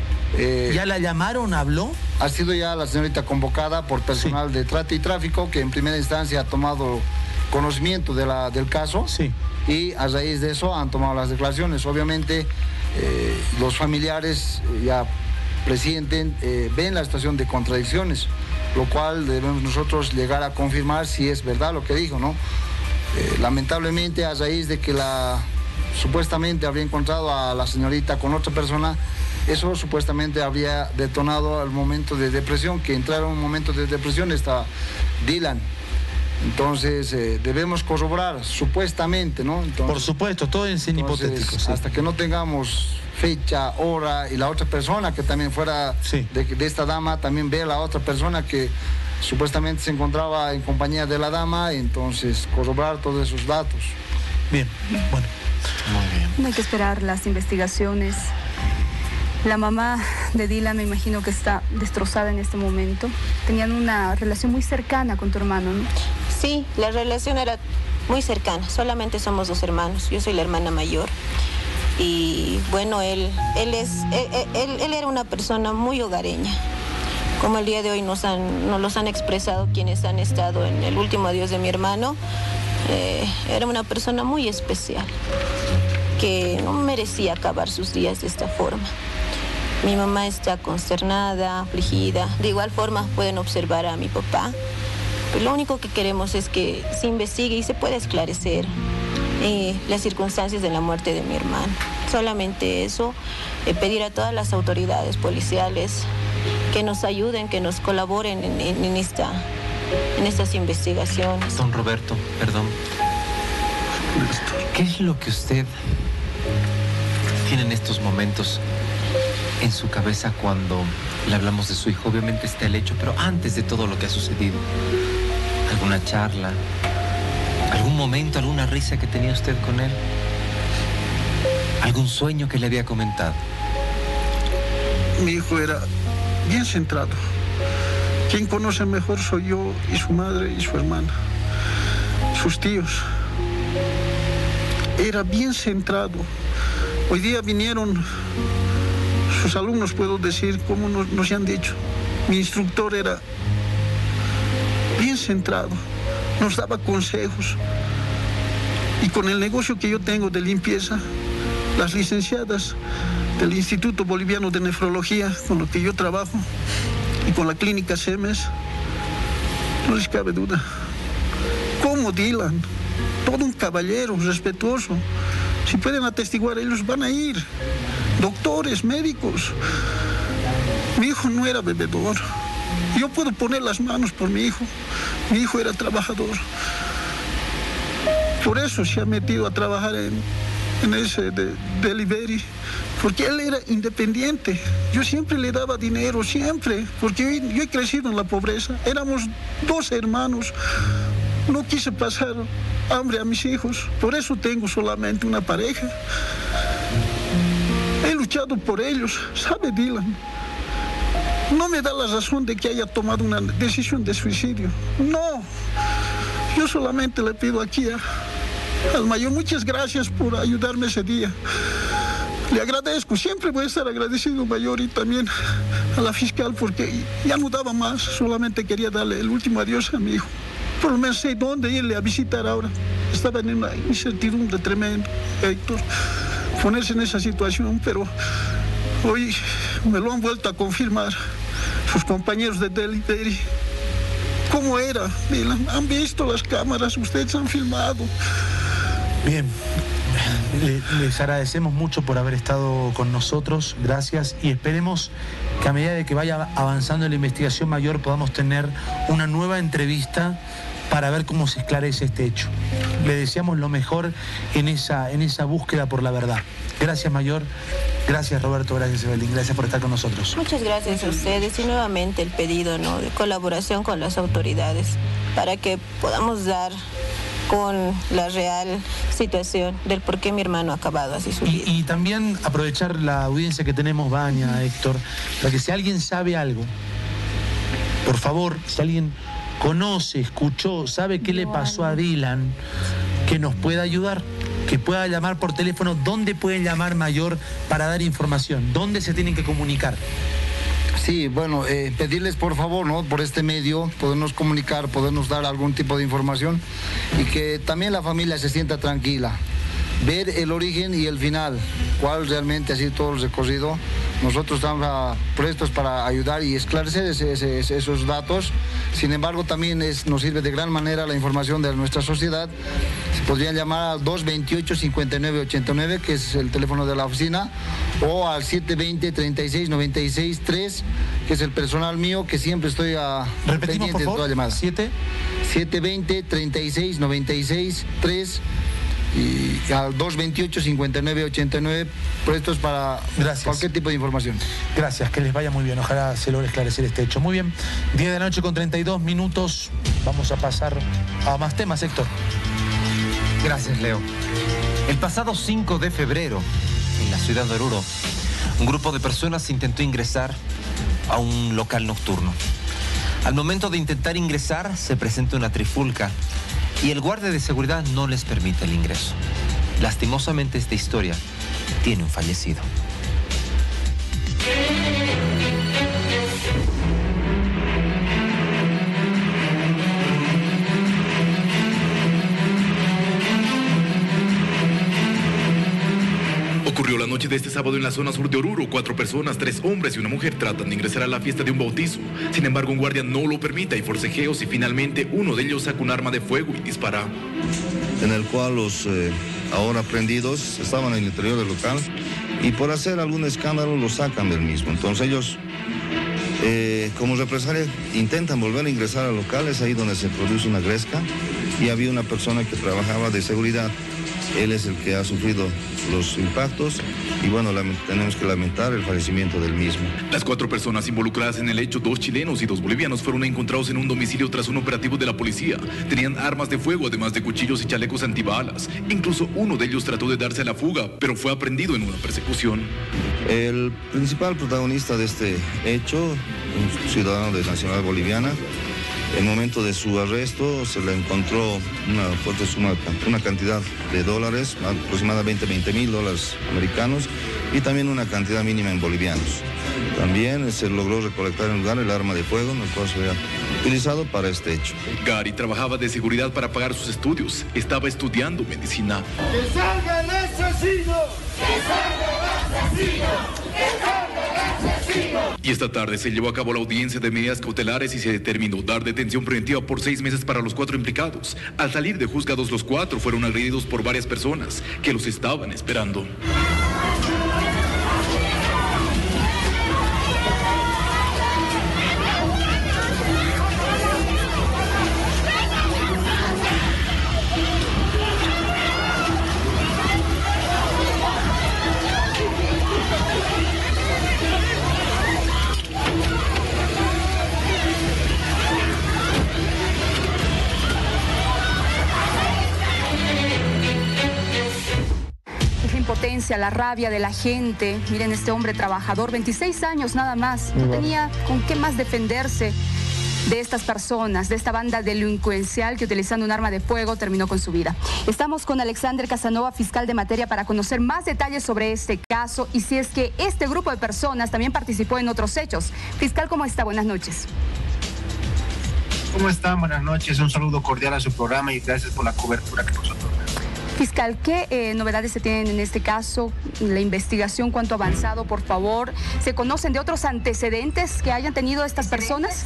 Speaker 3: ¿Ya la llamaron, habló?
Speaker 9: Ha sido ya la señorita convocada por personal de trata y tráfico, que en primera instancia ha tomado conocimiento del caso, y a raíz de eso han tomado las declaraciones. Obviamente los familiares ya presienten, ven la situación de contradicciones, lo cual debemos nosotros llegar a confirmar si es verdad lo que dijo, ¿no? Lamentablemente, a raíz de que supuestamente habría encontrado a la señorita con otra persona, eso supuestamente habría detonado al momento de depresión, que entraron en un momento de depresión está Dylan. Entonces debemos corroborar, supuestamente, ¿no? Entonces,
Speaker 3: por supuesto, todo en hipotético. Sí.
Speaker 9: Hasta que no tengamos fecha, hora, y la otra persona que también fuera de esta dama, también vea a la otra persona que supuestamente se encontraba en compañía de la dama, entonces corroborar todos esos datos.
Speaker 3: Bien, bueno.
Speaker 4: Muy bien.
Speaker 6: No hay que esperar las investigaciones. La mamá de Dylan me imagino que está destrozada en este momento. Tenían una relación muy cercana con tu hermano, ¿no?
Speaker 8: Sí, la relación era muy cercana. Solamente somos dos hermanos. Yo soy la hermana mayor. Y bueno, él era una persona muy hogareña. Como el día de hoy nos los han expresado quienes han estado en el último adiós de mi hermano. Era una persona muy especial, que no merecía acabar sus días de esta forma. Mi mamá está consternada, afligida. De igual forma pueden observar a mi papá. Pero lo único que queremos es que se investigue y se pueda esclarecer las circunstancias de la muerte de mi hermano. Solamente eso, pedir a todas las autoridades policiales que nos ayuden, que nos colaboren en estas investigaciones.
Speaker 4: Don Roberto, perdón. ¿Qué es lo que usted tiene en estos momentos en su cabeza cuando le hablamos de su hijo? Obviamente está el hecho, pero antes de todo lo que ha sucedido, ¿alguna charla, algún momento, alguna risa que tenía usted con él? ¿Algún sueño que le había comentado?
Speaker 7: Mi hijo era bien centrado. Quien conoce mejor soy yo y su madre y su hermana, sus tíos. Era bien centrado. Hoy día vinieron sus alumnos, puedo decir, como nos han dicho. Mi instructor era bien centrado, nos daba consejos. Y con el negocio que yo tengo de limpieza, las licenciadas del Instituto Boliviano de Nefrología, con lo que yo trabajo, y con la clínica SEMES, no les cabe duda. Como Dylan, todo un caballero respetuoso. Si pueden atestiguar, ellos van a ir. Doctores, médicos. Mi hijo no era bebedor. Yo puedo poner las manos por mi hijo. Mi hijo era trabajador. Por eso se ha metido a trabajar en en ese delivery, porque él era independiente. Yo siempre le daba dinero, siempre, porque yo he crecido en la pobreza. Éramos 2 hermanos. No quise pasar hambre a mis hijos, por eso tengo solamente una pareja. He luchado por ellos, ¿sabe, Dylan? No me da la razón de que haya tomado una decisión de suicidio. No, yo solamente le pido aquí al mayor, muchas gracias por ayudarme ese día. Le agradezco, siempre voy a estar agradecido, mayor, y también a la fiscal, porque ya no daba más, solamente quería darle el último adiós a mi hijo. Por lo menos sé dónde irle a visitar ahora. Estaba en una incertidumbre tremenda, Héctor, ponerse en esa situación, pero hoy me lo han vuelto a confirmar sus compañeros de delivery. ¿Cómo era? Han visto las cámaras, ustedes han filmado.
Speaker 3: Bien, les agradecemos mucho por haber estado con nosotros, gracias, y esperemos que a medida de que vaya avanzando la investigación, mayor, podamos tener una nueva entrevista para ver cómo se esclarece este hecho. Le deseamos lo mejor en esa búsqueda por la verdad. Gracias, mayor. Gracias, Roberto. Gracias, Evelyn. Gracias por estar con nosotros.
Speaker 8: Muchas gracias a ustedes y nuevamente el pedido, ¿no?, de colaboración con las autoridades para que podamos dar con la real situación del por qué mi hermano ha acabado así su vida.
Speaker 3: Y también aprovechar la audiencia que tenemos, Vania, Héctor, para que si alguien sabe algo, por favor, si alguien conoce, escuchó, sabe qué le pasó a Dylan, que nos pueda ayudar, que pueda llamar por teléfono. ¿Dónde pueden llamar, mayor, para dar información? ¿Dónde se tienen que comunicar?
Speaker 9: Sí, bueno, pedirles por favor, ¿no?, por este medio, podernos comunicar, podernos dar algún tipo de información y que también la familia se sienta tranquila. Ver el origen y el final, cuál realmente ha sido todo el recorrido. Nosotros estamos prestos para ayudar y esclarecer esos datos. Sin embargo, también nos sirve de gran manera la información de nuestra sociedad. Se podrían llamar al 228-5989, que es el teléfono de la oficina, o al 720-3696-3, que es el personal mío, que siempre estoy pendiente de todas las llamadas. 720-3696-3. Y al 228-5989, prestos para cualquier tipo de información.
Speaker 3: Gracias, que les vaya muy bien. Ojalá se logre esclarecer este hecho. Muy bien, 10 de la noche con 32 minutos. Vamos a pasar a más temas, Héctor.
Speaker 4: Gracias, Leo. El pasado 5 de febrero, en la ciudad de Oruro, un grupo de personas intentó ingresar a un local nocturno. Al momento de intentar ingresar, se presenta una trifulca y el guardia de seguridad no les permite el ingreso. Lastimosamente, esta historia tiene un fallecido.
Speaker 10: Ocurrió la noche de este sábado en la zona sur de Oruro. 4 personas, 3 hombres y una mujer tratan de ingresar a la fiesta de un bautizo. Sin embargo, un guardia no lo permite. Hay forcejeos y finalmente uno de ellos saca un arma de fuego y dispara.
Speaker 11: En el cual los ahora prendidos estaban en el interior del local y por hacer algún escándalo los sacan del mismo. Entonces ellos, como represalia, intentan volver a ingresar al local. Es ahí donde se produce una gresca y había una persona que trabajaba de seguridad. Él es el que ha sufrido los impactos y bueno, tenemos que lamentar el fallecimiento del mismo.
Speaker 10: Las 4 personas involucradas en el hecho, 2 chilenos y 2 bolivianos, fueron encontrados en un domicilio tras un operativo de la policía. Tenían armas de fuego, además de cuchillos y chalecos antibalas. Incluso uno de ellos trató de darse a la fuga, pero fue aprehendido en una persecución.
Speaker 11: El principal protagonista de este hecho, un ciudadano de nacionalidad boliviana, en el momento de su arresto se le encontró una fuerte suma, una cantidad de dólares, aproximadamente $20.000 americanos, y también una cantidad mínima en bolivianos. También se logró recolectar en el lugar el arma de fuego, el cual se había utilizado para este hecho.
Speaker 10: Gary trabajaba de seguridad para pagar sus estudios. Estaba estudiando medicina.
Speaker 12: ¡Que salga el asesino! ¡Que salga el asesino! ¡Que salga el asesino!
Speaker 10: Y esta tarde se llevó a cabo la audiencia de medidas cautelares y se determinó dar detención preventiva por 6 meses para los 4 implicados. Al salir de juzgados, los 4 fueron agredidos por varias personas que los estaban esperando.
Speaker 6: impotencia, la rabia de la gente. Miren, este hombre trabajador, 26 años nada más, no tenía con qué más defenderse de estas personas, de esta banda delincuencial que utilizando un arma de fuego terminó con su vida. Estamos con Alexander Casanova, fiscal de materia, para conocer más detalles sobre este caso y si es que este grupo de personas también participó en otros hechos. Fiscal, ¿cómo está? Buenas noches.
Speaker 13: ¿Cómo están? Buenas noches. Un saludo cordial a su programa y gracias por la cobertura que nos otorga.
Speaker 6: Fiscal, ¿qué novedades se tienen en este caso? La investigación, ¿cuánto ha avanzado, por favor? ¿Se conocen de otros antecedentes que hayan tenido estas personas?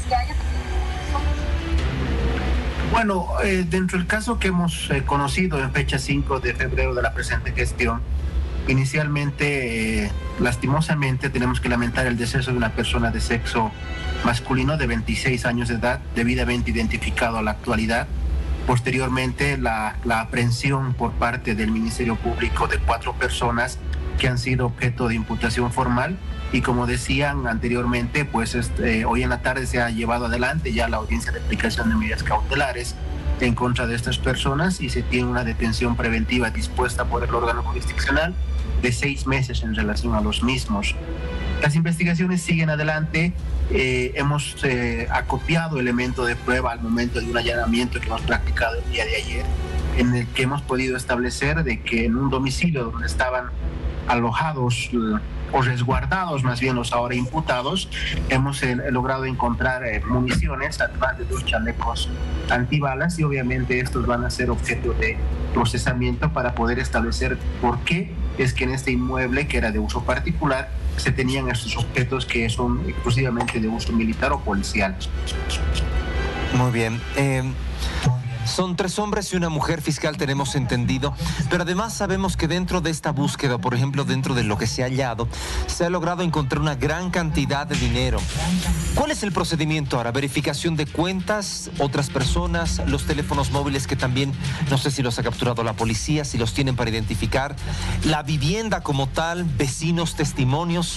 Speaker 13: Bueno, dentro del caso que hemos conocido en fecha 5 de febrero de la presente gestión, inicialmente, lastimosamente, tenemos que lamentar el deceso de una persona de sexo masculino de 26 años de edad, debidamente identificado a la actualidad. Posteriormente, la aprehensión por parte del Ministerio Público de 4 personas que han sido objeto de imputación formal. Y como decían anteriormente, pues hoy en la tarde se ha llevado adelante ya la audiencia de aplicación de medidas cautelares en contra de estas personas y se tiene una detención preventiva dispuesta por el órgano jurisdiccional de 6 meses en relación a los mismos. Las investigaciones siguen adelante. Hemos acopiado elementos de prueba al momento de un allanamiento que hemos practicado el día de ayer, en el que hemos podido establecer de que en un domicilio donde estaban alojados o resguardados más bien los ahora imputados, hemos logrado encontrar municiones, además de 2 chalecos antibalas, y obviamente estos van a ser objeto de procesamiento para poder establecer por qué es que en este inmueble, que era de uso particular, se tenían estos objetos que son exclusivamente de uso militar o policial.
Speaker 4: Muy bien. Son 3 hombres y una mujer, fiscal, tenemos entendido, pero además sabemos que dentro de esta búsqueda, por ejemplo, dentro de lo que se ha hallado, se ha logrado encontrar una gran cantidad de dinero. ¿Cuál es el procedimiento ahora? ¿Verificación de cuentas, otras personas, los teléfonos móviles que también, no sé si los ha capturado la policía, si los tienen para identificar, la vivienda como tal, vecinos, testimonios?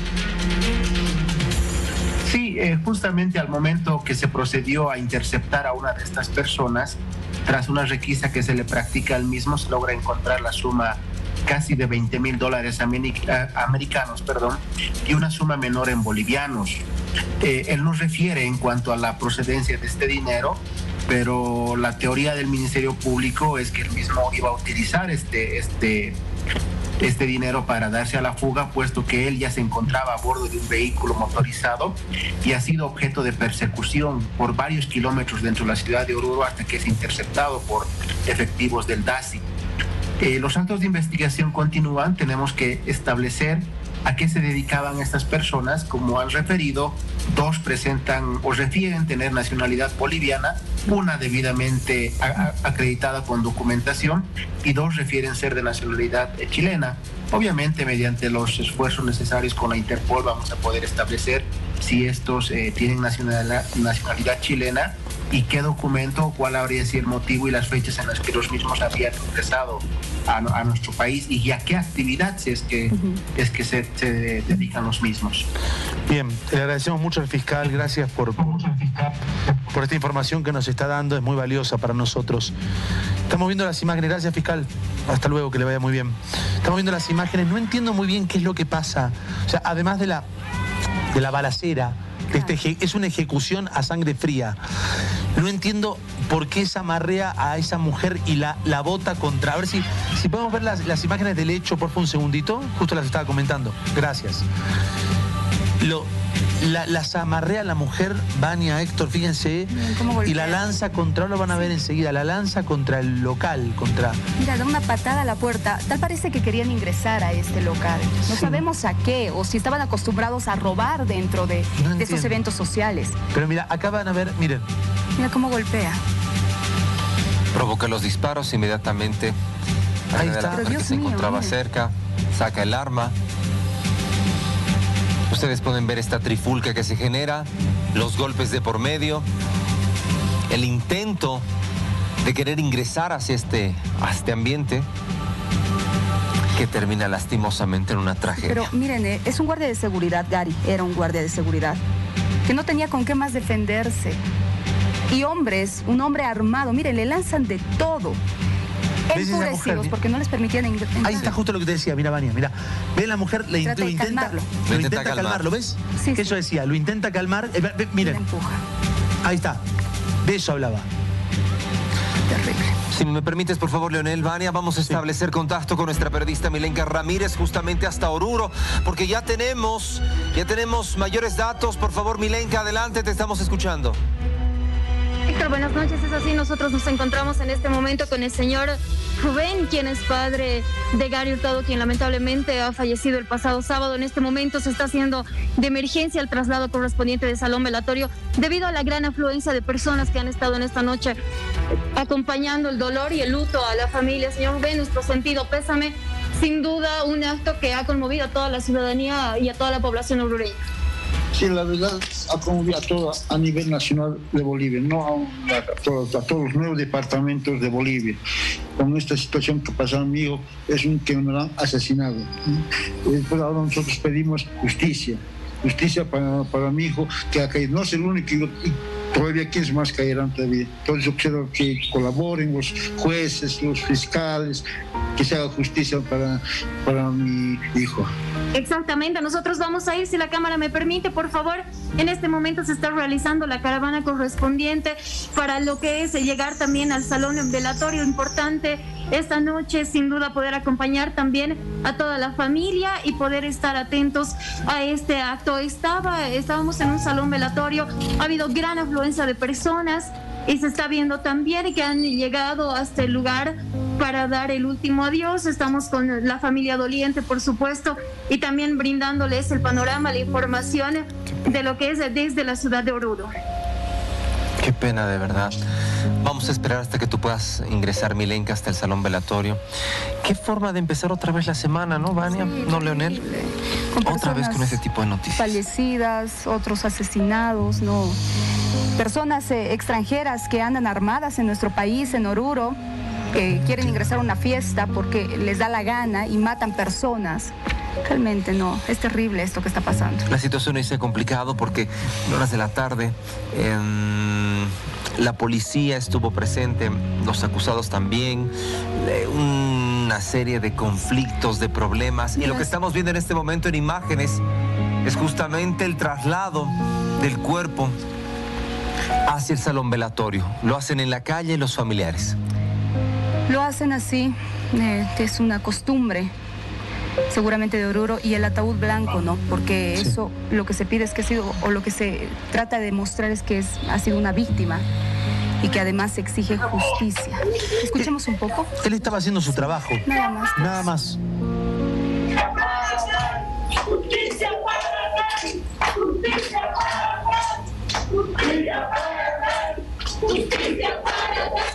Speaker 13: Sí, justamente al momento que se procedió a interceptar a una de estas personas, tras una requisa que se le practica al mismo, se logra encontrar la suma casi de $20,000 americanos, y una suma menor en bolivianos. Él nos refiere en cuanto a la procedencia de este dinero, pero la teoría del Ministerio Público es que él mismo iba a utilizar este dinero para darse a la fuga, puesto que él ya se encontraba a bordo de un vehículo motorizado y ha sido objeto de persecución por varios kilómetros dentro de la ciudad de Oruro hasta que es interceptado por efectivos del DASI. Los actos de investigación continúan. Tenemos que establecer a qué se dedicaban estas personas. Como han referido, 2 presentan o refieren tener nacionalidad boliviana, una debidamente acreditada con documentación y 2 refieren ser de nacionalidad chilena. Obviamente, mediante los esfuerzos necesarios con la Interpol vamos a poder establecer si estos tienen nacionalidad chilena y qué documento, cuál habría sido el motivo y las fechas en las que los mismos habían ingresado a nuestro país y a qué actividad es que se dedican los mismos.
Speaker 3: Bien, le agradecemos mucho al fiscal, gracias por esta información que nos está dando, es muy valiosa para nosotros. Estamos viendo las imágenes, gracias fiscal, hasta luego, que le vaya muy bien. Estamos viendo las imágenes, no entiendo muy bien qué es lo que pasa, o sea, además de la balacera, es una ejecución a sangre fría. No entiendo por qué se amarrea a esa mujer y la bota contra... A ver si podemos ver las imágenes del hecho, por favor, un segundito. Justo las estaba comentando. Gracias. Las amarrea la mujer, Vania, Héctor, fíjense, y la lanza contra, lo van a ver enseguida, la lanza contra el local,
Speaker 6: Mira, da una patada a la puerta. Tal parece que querían ingresar a este local. No sabemos a qué, o si estaban acostumbrados a robar dentro de estos eventos sociales.
Speaker 3: Pero mira, acá van a ver, miren.
Speaker 6: Mira cómo golpea.
Speaker 4: Provoca los disparos inmediatamente.
Speaker 3: Ahí está.
Speaker 4: La que se encontraba cerca, saca el arma. Ustedes pueden ver esta trifulca que se genera, los golpes de por medio, el intento de querer ingresar hacia este ambiente que termina lastimosamente en una tragedia.
Speaker 6: Pero miren, es un guardia de seguridad, Gary, era un guardia de seguridad, que no tenía con qué más defenderse. Y hombres, un hombre armado, miren, le lanzan de todo. enfurecidos porque no les permitían entrar.
Speaker 3: Ahí está justo lo que te decía, mira, Vania, mira. Ve la mujer, lo intenta calmar, ¿lo ves? Sí, eso decía, lo intenta calmar. Miren.
Speaker 6: Empuja.
Speaker 3: Ahí está. De eso hablaba.
Speaker 6: Terrible.
Speaker 4: Si me permites, por favor, Leonel, Vania, vamos a establecer contacto con nuestra periodista Milenka Ramírez, justamente hasta Oruro, porque ya tenemos mayores datos. Por favor, Milenka, adelante, te estamos escuchando.
Speaker 14: Héctor, buenas noches. Es así, nosotros nos encontramos en este momento con el señor Rubén, quien es padre de Gary Hurtado, quien lamentablemente ha fallecido el pasado sábado. En este momento se está haciendo de emergencia el traslado correspondiente de salón velatorio debido a la gran afluencia de personas que han estado en esta noche acompañando el dolor y el luto a la familia. Señor Rubén, nuestro sentido pésame. Sin duda, un acto que ha conmovido a toda la ciudadanía y a toda la población orureña.
Speaker 7: Sí, la verdad ha conmovido a nivel nacional de Bolivia, no a todos los 9 departamentos de Bolivia. Con esta situación que pasó a mi hijo, es que nos han asesinado. Pero ahora nosotros pedimos justicia para mi hijo, que ha caído. No es el único, y todavía 15 más caerán todavía. Entonces yo quiero que colaboren los jueces, los fiscales, que se haga justicia para mi hijo.
Speaker 14: Exactamente, nosotros vamos a ir, si la cámara me permite, por favor. En este momento se está realizando la caravana correspondiente para lo que es llegar también al salón velatorio. Importante esta noche, sin duda, poder acompañar también a toda la familia y poder estar atentos a este acto. Estábamos en un salón velatorio, ha habido gran afluencia de personas y se está viendo también que han llegado hasta el lugar para dar el último adiós. Estamos con la familia doliente, por supuesto, y también brindándoles el panorama, la información de lo que es desde la ciudad de Oruro.
Speaker 4: Qué pena, de verdad. Vamos a esperar hasta que tú puedas ingresar, Milenka, hasta el salón velatorio. Qué forma de empezar otra vez la semana, ¿no, Vania? Sí, ¿no, Leonel? Otra vez con ese tipo de noticias.
Speaker 6: Fallecidas, otros asesinados, ¿no? Personas extranjeras que andan armadas en nuestro país, en Oruro, que quieren ingresar a una fiesta porque les da la gana y matan personas. Realmente no, es terrible esto que está pasando.
Speaker 4: La situación es complicado porque en horas de la tarde la policía estuvo presente, los acusados también, una serie de conflictos, de problemas. Y lo que estamos viendo en este momento en imágenes es justamente el traslado del cuerpo hacia el salón velatorio. Lo hacen en la calle los familiares.
Speaker 6: Lo hacen así, es una costumbre, seguramente de Oruro, y el ataúd blanco, ¿no? Porque sí, eso lo que se pide es que ha sido, o lo que se trata de demostrar es que ha sido una víctima y que además se exige justicia. Escuchemos un poco.
Speaker 3: Él estaba haciendo su trabajo.
Speaker 6: Nada más.
Speaker 3: Nada más.
Speaker 12: Justicia para Gary, justicia para Gary, justicia para Gary, justicia para Gary.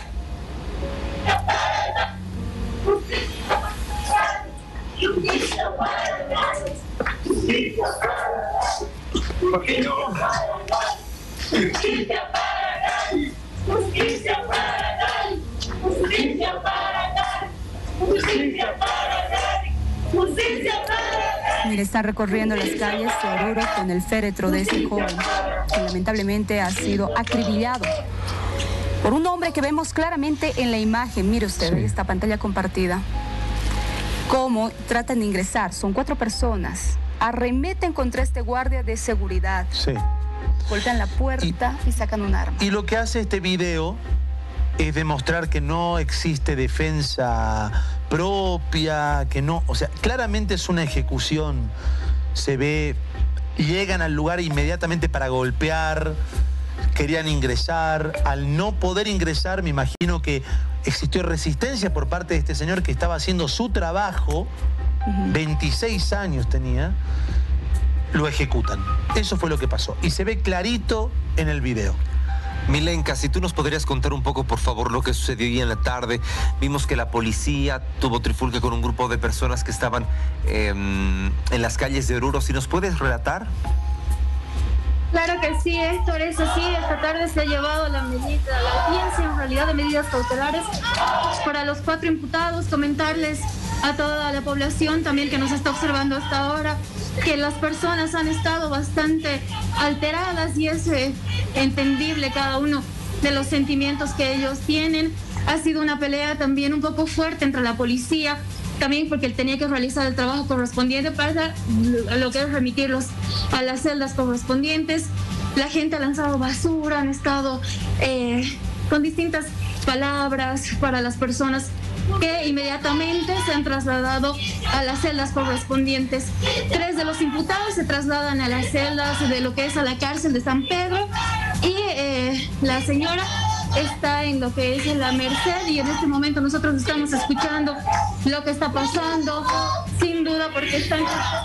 Speaker 12: Justicia para Gary, justicia para Gary, justicia para Gary, justicia para Gary, justicia para Gary, justicia para Gary, justicia para Gary.
Speaker 6: Mire, están recorriendo las calles de Oruro con el féretro de ese joven que lamentablemente ha sido acribillado por un hombre que vemos claramente en la imagen. Mire usted, sí, esta pantalla compartida. Cómo tratan de ingresar. Son 4 personas. Arremeten contra este guardia de seguridad.
Speaker 3: Sí.
Speaker 6: Golpean la puerta y sacan un arma.
Speaker 3: Y lo que hace este video es demostrar que no existe defensa propia, que no... O sea, claramente es una ejecución. Se ve... Llegan al lugar inmediatamente para golpear... Querían ingresar, al no poder ingresar, me imagino que existió resistencia por parte de este señor que estaba haciendo su trabajo, 26 años tenía, lo ejecutan. Eso fue lo que pasó y se ve clarito en el video.
Speaker 4: Milenka, si tú nos podrías contar un poco, por favor, lo que sucedió hoy en la tarde. Vimos que la policía tuvo trifulca con un grupo de personas que estaban en las calles de Oruro. ¿Si nos puedes relatar?
Speaker 14: Claro que sí, Héctor, es así. Esta tarde se ha llevado la audiencia en realidad de medidas cautelares para los 4 imputados. Comentarles a toda la población también que nos está observando hasta ahora que las personas han estado bastante alteradas y es entendible cada uno de los sentimientos que ellos tienen. Ha sido una pelea también un poco fuerte entre la policía, también porque él tenía que realizar el trabajo correspondiente para lo que es remitirlos a las celdas correspondientes. La gente ha lanzado basura, han estado con distintas palabras para las personas que inmediatamente se han trasladado a las celdas correspondientes. 3 de los imputados se trasladan a las celdas de lo que es a la cárcel de San Pedro y la señora está en lo que es en la Merced, y en este momento nosotros estamos escuchando lo que está pasando, sin duda, porque están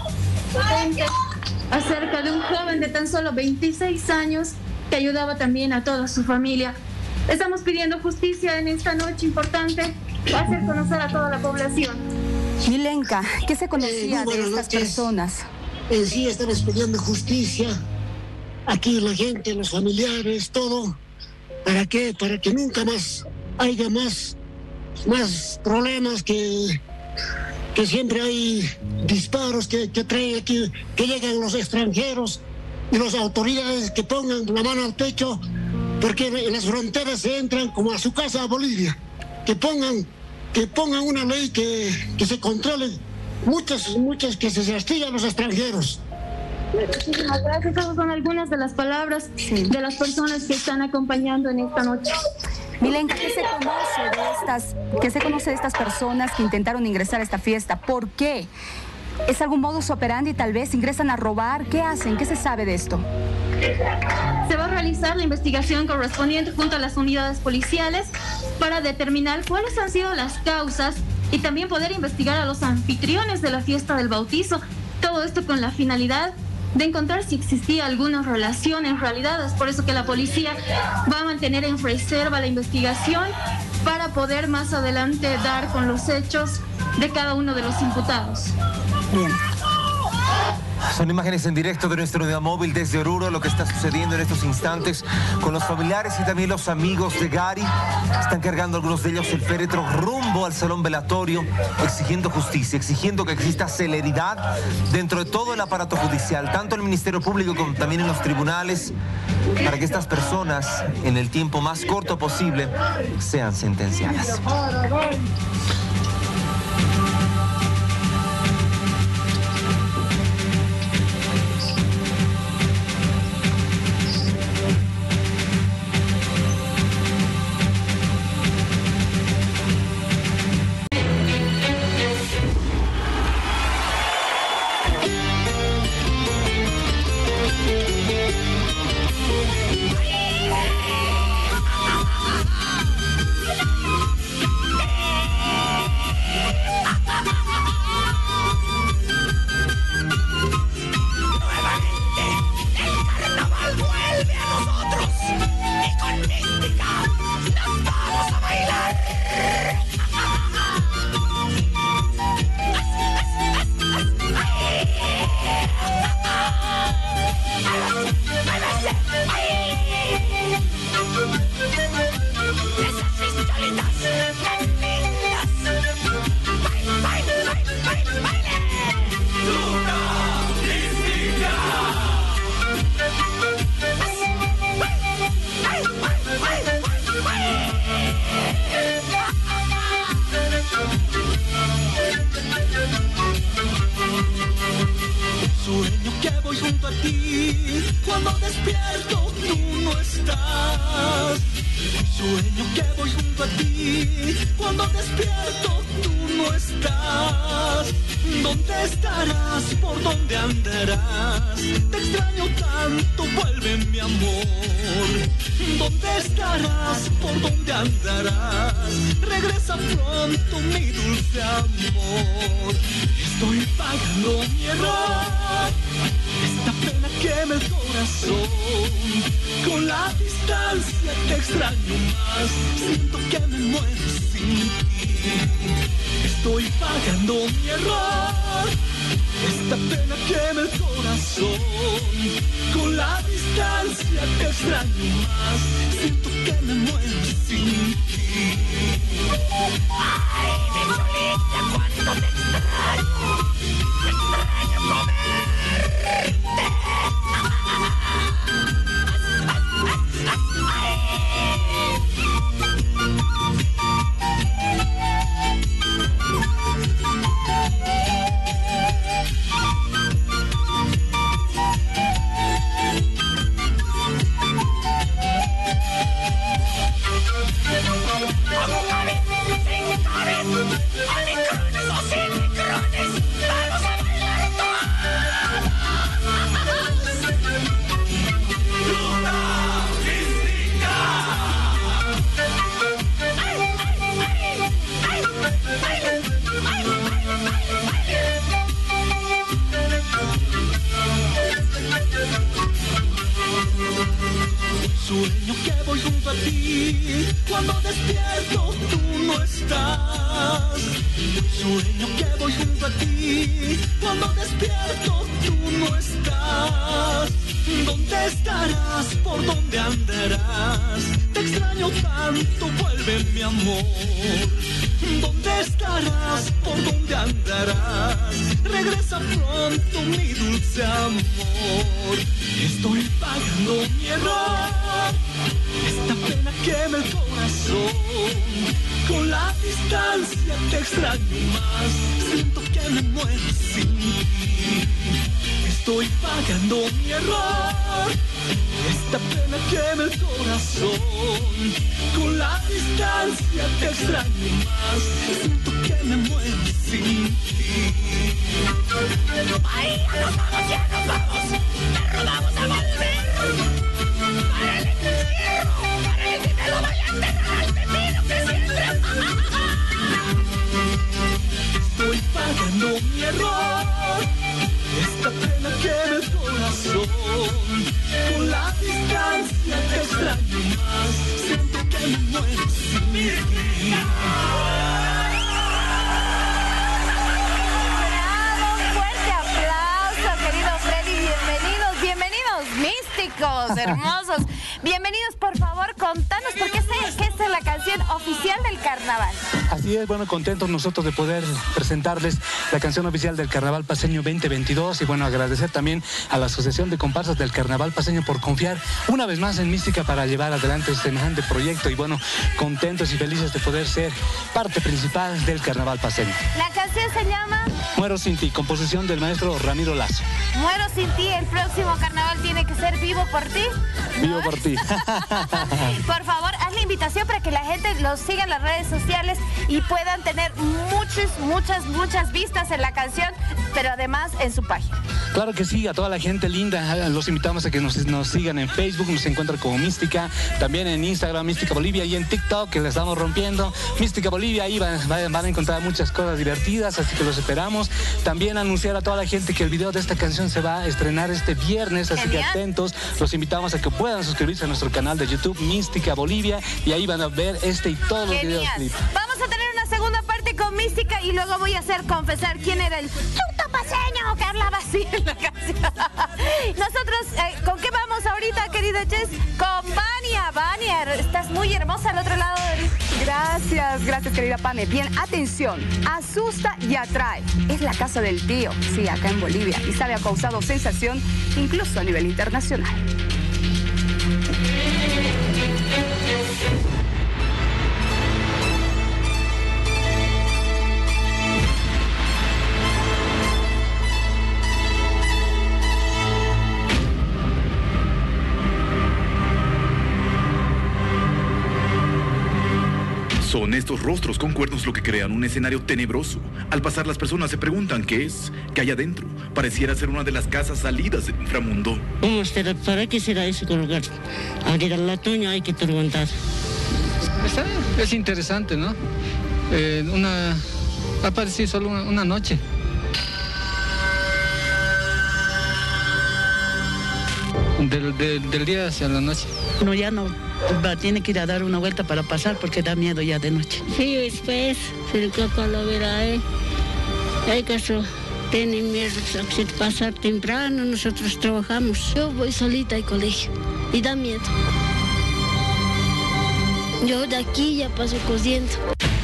Speaker 14: acerca de un joven de tan solo 26 años que ayudaba también a toda su familia. Estamos pidiendo justicia en esta noche importante, hacer conocer a toda la población.
Speaker 6: Milenka, ¿qué se conocía de estas personas?
Speaker 15: En sí estamos pidiendo justicia, aquí la gente, los familiares, todo. ¿Para qué? Para que nunca más haya más problemas, que siempre hay disparos que traen aquí, que llegan los extranjeros y las autoridades que pongan la mano al pecho, porque en las fronteras se entran como a su casa a Bolivia. Que pongan una ley que se controle muchas que se castigan a los extranjeros.
Speaker 14: Muchísimas gracias. Esas son algunas de las palabras de las personas que están acompañando en esta noche.
Speaker 6: Milenka, ¿qué se conoce de estas personas que intentaron ingresar a esta fiesta? ¿Por qué? ¿Es algún modus operandi? Tal vez ingresan a robar. ¿Qué hacen? ¿Qué se sabe de esto?
Speaker 14: Se va a realizar la investigación correspondiente junto a las unidades policiales para determinar cuáles han sido las causas y también poder investigar a los anfitriones de la fiesta del bautizo. Todo esto con la finalidad de encontrar si existía alguna relación en realidad. Es por eso que la policía va a mantener en reserva la investigación para poder más adelante dar con los hechos de cada uno de los imputados.
Speaker 6: Bien.
Speaker 4: Son imágenes en directo de nuestra unidad móvil desde Oruro, lo que está sucediendo en estos instantes con los familiares y también los amigos de Gary. Están cargando algunos de ellos el féretro rumbo al salón velatorio, exigiendo justicia, exigiendo que exista celeridad dentro de todo el aparato judicial, tanto en el Ministerio Público como también en los tribunales, para que estas personas, en el tiempo más corto posible, sean sentenciadas.
Speaker 12: Sueño que voy junto a ti, cuando despierto tú no estás. Sueño que voy junto a ti, cuando despierto tú no estás. ¿Dónde estarás? ¿Por dónde andarás? Te extraño tanto, vuelve mi amor. ¿Dónde estarás? ¿Por dónde andarás? Regresa pronto mi dulce amor. Estoy pagando mi error, esta pena quema el corazón. Con la distancia te extraño más, siento que me muero sin ti. Estoy pagando mi error, esta pena quema el corazón. Con la distancia te extraño más, siento que me muero sin ti. Ay, mi solita, cuánto te extraño comerte. Cuando despierto tú no estás. Sueño que voy junto a ti. Cuando despierto tú no estás. ¿Dónde estarás? ¿Por dónde andarás? Te extraño tanto, vuelve mi amor. ¿Dónde estarás? ¿Por dónde andarás? Regresa pronto, mi dulce amor. Estoy pagando mi error. Esta pena quema el corazón. Con la distancia te extraño más. Siento que me muero sin ti. Estoy pagando mi error. Esta pena quema el corazón. Con la distancia te extraño más. Siento que me muero sin ti.
Speaker 1: ¡Ay, ya nos vamos, ya nos vamos! ¡Te rodamos a volver! ¡Para el encierro! ¡Para el que te lo vaya a enterrar al pepino que siempre!
Speaker 12: Estoy pagando mi error. Esta pena quema el corazón. Con la distancia te extraño más. Siento que me muero sin ti.
Speaker 1: Místicos, hermosos. Bienvenidos, por favor, contanos por qué sé que esta es la canción oficial del carnaval.
Speaker 16: Así es, bueno, contentos nosotros de poder presentarles la canción oficial del Carnaval Paceño 2022 y bueno, agradecer también a la Asociación de Comparsas del Carnaval Paceño por confiar una vez más en Mística para llevar adelante semejante proyecto y bueno, contentos y felices de poder ser parte principal del Carnaval Paceño.
Speaker 1: La canción se llama
Speaker 16: Muero sin ti, composición del maestro Ramiro Lazo.
Speaker 1: Muero sin ti, el próximo carnaval tiene que ser Vivo por ti. ¿No?
Speaker 16: Vivo por ti.
Speaker 1: Por favor, haz la invitación para que la gente los siga en las redes sociales y puedan tener muchas vistas en la canción, pero además en su página.
Speaker 16: Claro que sí, a toda la gente linda, los invitamos a que nos sigan en Facebook, nos encuentran como Mística, también en Instagram, Mística Bolivia, y en TikTok, que la estamos rompiendo, Mística Bolivia, ahí van a encontrar muchas cosas divertidas, así que los esperamos. También anunciar a toda la gente que el video de esta canción se va a estrenar este viernes, así que atentos, los invitamos a que puedan suscribirse a nuestro canal de YouTube, Mística Bolivia, y ahí van a ver este y todos los videos clips.
Speaker 1: Vamos a tener una segunda parte con Mística y luego voy a hacer confesar quién era el chuto paceño que hablaba así en la canción. Nosotros, ¿con qué vamos ahorita, querida Jess? Con Vania. Vania, estás muy hermosa al otro lado del...
Speaker 6: Gracias, querida Pame. Bien, atención, asusta y atrae. Es la casa del tío, sí, acá en Bolivia, y sabe, ha causado sensación incluso a nivel internacional.
Speaker 10: Son estos rostros con cuernos lo que crean un escenario tenebroso. Al pasar las personas se preguntan qué es, qué hay adentro. Pareciera ser una de las casas salidas del inframundo.
Speaker 17: ¿Cómo será? ¿Para qué será ese lugar? Abrir la toña hay que preguntar.
Speaker 18: Es interesante, ¿no? Ha aparecido solo una noche. Del día hacia la noche.
Speaker 17: No, ya no. Tiene que ir a dar una vuelta para pasar porque da miedo ya de noche.
Speaker 19: Sí, después, el coco lo verá, hay caso, tiene miedo de pasar temprano, nosotros trabajamos. Yo voy solita al colegio y da miedo. Yo de aquí ya paso cosiendo.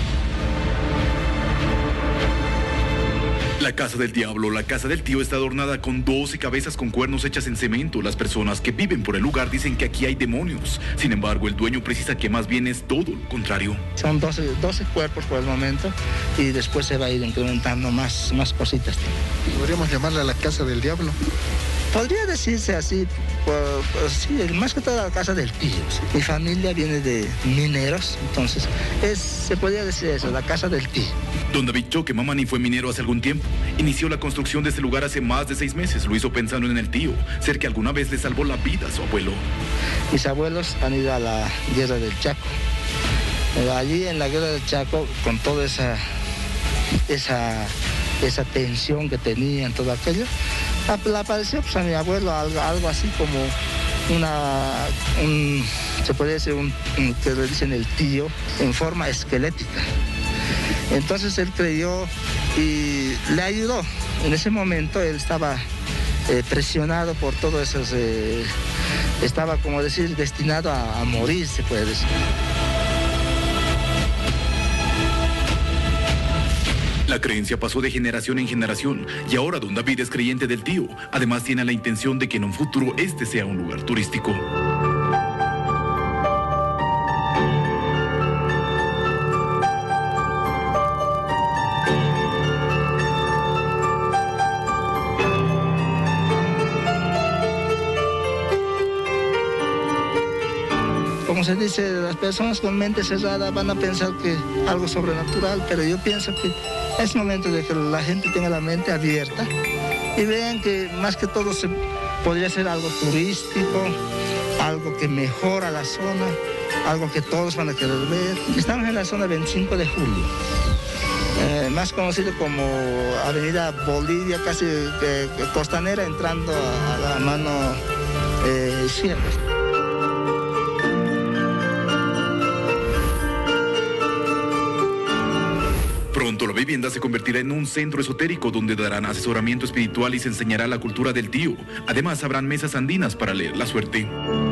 Speaker 10: La casa del diablo, la casa del tío, está adornada con 12 cabezas con cuernos hechas en cemento. Las personas que viven por el lugar dicen que aquí hay demonios. Sin embargo, el dueño precisa que más bien es todo lo contrario.
Speaker 7: Son 12 cuerpos por el momento y después se va a ir incrementando más cositas.
Speaker 20: ¿Podríamos llamarla la casa del diablo?
Speaker 7: Podría decirse así, sí, más que toda la casa del tío. ¿Sí? Mi familia viene de mineros, entonces se podría decir eso, la casa del tío.
Speaker 10: Don David Choque Mamani fue minero hace algún tiempo. Inició la construcción de este lugar hace más de 6 meses. Lo hizo pensando en el tío, ser que alguna vez le salvó la vida a su abuelo.
Speaker 7: Mis abuelos han ido a la guerra del Chaco. Allí en la guerra del Chaco, con toda esa tensión que tenían, todo aquello, le apareció pues, a mi abuelo algo así como se puede decir que le dicen el tío, en forma esquelética. Entonces él creyó y le ayudó. En ese momento él estaba presionado por todo eso, estaba, como decir, destinado a morir, se puede decir.
Speaker 10: La creencia pasó de generación en generación y ahora don David es creyente del tío. Además tiene la intención de que en un futuro este sea un lugar turístico.
Speaker 7: Como se dice, las personas con mente cerrada van a pensar que algo sobrenatural, pero yo pienso que es momento de que la gente tenga la mente abierta y vean que más que todo podría ser algo turístico, algo que mejora la zona, algo que todos van a querer ver. Estamos en la zona 25 de julio, más conocido como Avenida Bolivia, casi costanera, entrando a la mano izquierda.
Speaker 10: Pronto la vivienda se convertirá en un centro esotérico donde darán asesoramiento espiritual y se enseñará la cultura del tío. Además, habrán mesas andinas para leer la suerte.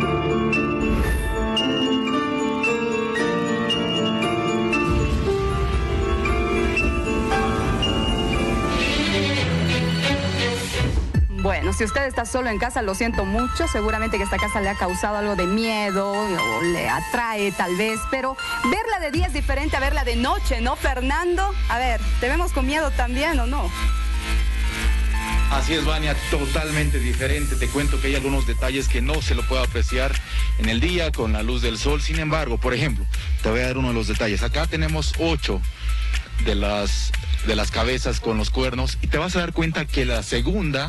Speaker 6: Bueno, si usted está solo en casa, lo siento mucho. Seguramente que esta casa le ha causado algo de miedo o le atrae tal vez. Pero verla de día es diferente a verla de noche, ¿no, Fernando? A ver, ¿te vemos con miedo también o no?
Speaker 21: Así es, Vania, totalmente diferente. Te cuento que hay algunos detalles que no se lo puedo apreciar en el día con la luz del sol. Sin embargo, por ejemplo, te voy a dar uno de los detalles. Acá tenemos 8 de las cabezas con los cuernos y te vas a dar cuenta que la segunda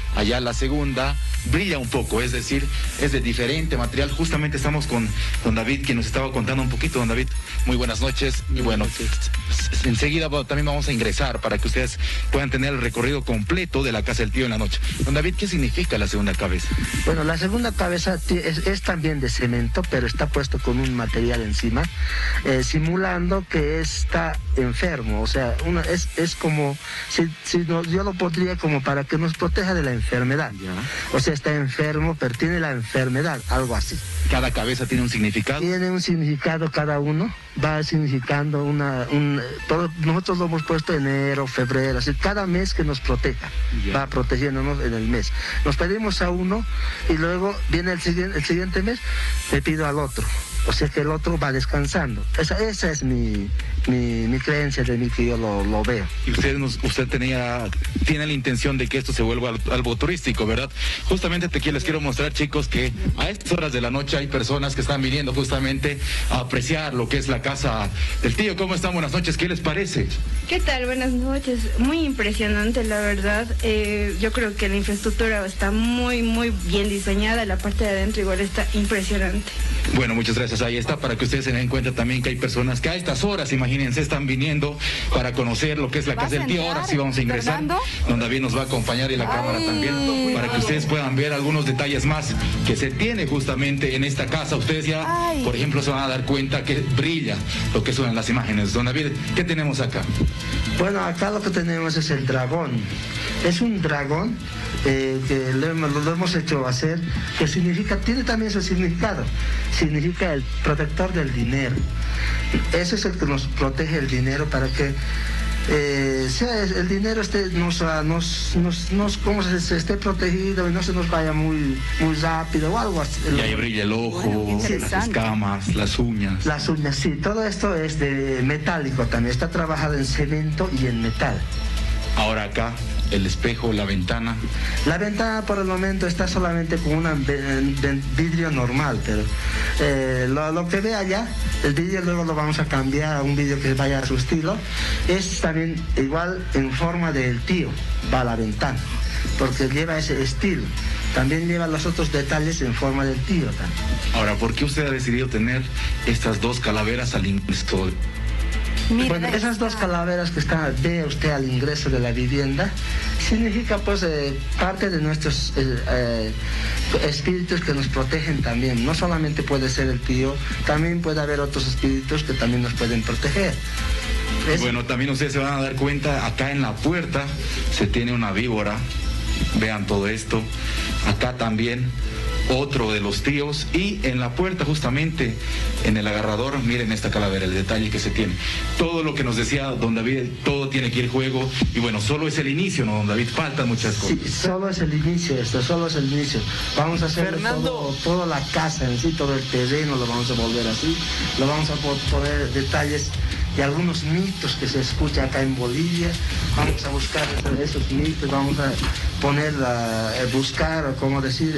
Speaker 21: brilla un poco, es decir, es de diferente material. Justamente estamos con don David, que nos estaba contando un poquito. Don David, muy buenas noches. Y bueno, enseguida también vamos a ingresar para que ustedes puedan tener el recorrido completo de la casa del tío en la noche. Don David, ¿qué significa la segunda cabeza?
Speaker 7: Bueno, la segunda cabeza es también de cemento, pero está puesto con un material encima, simulando que está enfermo. O sea, es como, yo lo pondría como para que nos proteja de la enfermedad. ¿Ya? O sea, está enfermo, pero tiene la enfermedad, algo así.
Speaker 21: ¿Cada cabeza tiene un significado?
Speaker 7: Tiene un significado cada uno, va significando nosotros lo hemos puesto enero, febrero, así, cada mes que nos proteja, va protegiéndonos en el mes. Nos pedimos a uno y luego viene el siguiente mes, le pido al otro. O sea que el otro va descansando. Esa es mi creencia, de mí, que yo lo veo.
Speaker 21: Y usted tiene la intención de que esto se vuelva algo turístico, ¿verdad? Justamente les quiero mostrar, chicos, que a estas horas de la noche hay personas que están viniendo justamente a apreciar lo que es la casa del tío. ¿Cómo están? Buenas noches, ¿qué les parece?
Speaker 22: ¿Qué tal? Buenas noches. Muy impresionante, la verdad. Yo creo que la infraestructura está muy, muy bien diseñada. La parte de adentro igual está impresionante.
Speaker 21: Bueno, muchas gracias. Ahí está, para que ustedes se den cuenta también que hay personas que a estas horas, imagínense, están viniendo para conocer lo que es la casa del tío. Ahora sí vamos a ingresar. Don David nos va a acompañar y la cámara también, para que ustedes puedan ver algunos detalles más que se tiene justamente en esta casa. Ustedes ya, por ejemplo, se van a dar cuenta que brilla lo que son las imágenes. Don David, ¿qué tenemos acá?
Speaker 7: Bueno, acá lo que tenemos es el dragón. Es un dragón que lo hemos hecho hacer, que tiene también su significado. Significa el protector del dinero. Ese es el que nos protege el dinero para que el dinero esté esté protegido y no se nos vaya muy rápido o algo así.
Speaker 21: Y ahí brilla el ojo, las escamas, las uñas.
Speaker 7: Las uñas, sí, todo esto es de metálico también, está trabajado en cemento y en metal.
Speaker 21: Ahora acá, el espejo, la ventana.
Speaker 7: La ventana por el momento está solamente con un vidrio normal, pero lo que ve allá, el vidrio luego lo vamos a cambiar a un vidrio que vaya a su estilo. Es también igual en forma del tío, va la ventana, porque lleva ese estilo. También lleva los otros detalles en forma del tío también.
Speaker 21: Ahora, ¿por qué usted ha decidido tener estas dos calaveras al ingreso
Speaker 2: Bueno, esas dos calaveras que ve usted al ingreso de la vivienda, significa pues parte de nuestros espíritus que nos protegen también. No solamente puede ser el tío, también puede haber otros espíritus que también nos pueden proteger.
Speaker 21: Bueno, también ustedes se van a dar cuenta, acá en la puerta se tiene una víbora, vean todo esto, acá también otro de los tíos, y en la puerta justamente en el agarrador, miren esta calavera, el detalle que se tiene. Todo lo que nos decía don David, todo tiene que ir juego, y bueno, solo es el inicio, ¿no, don David? Faltan muchas cosas.
Speaker 2: Sí, solo es el inicio, solo es el inicio. Vamos a hacer toda la casa en sí, todo el terreno lo vamos a volver así, lo vamos a poner detalles de algunos mitos que se escuchan acá en Bolivia. Vamos a buscar esos mitos, vamos a buscar, ¿cómo decir?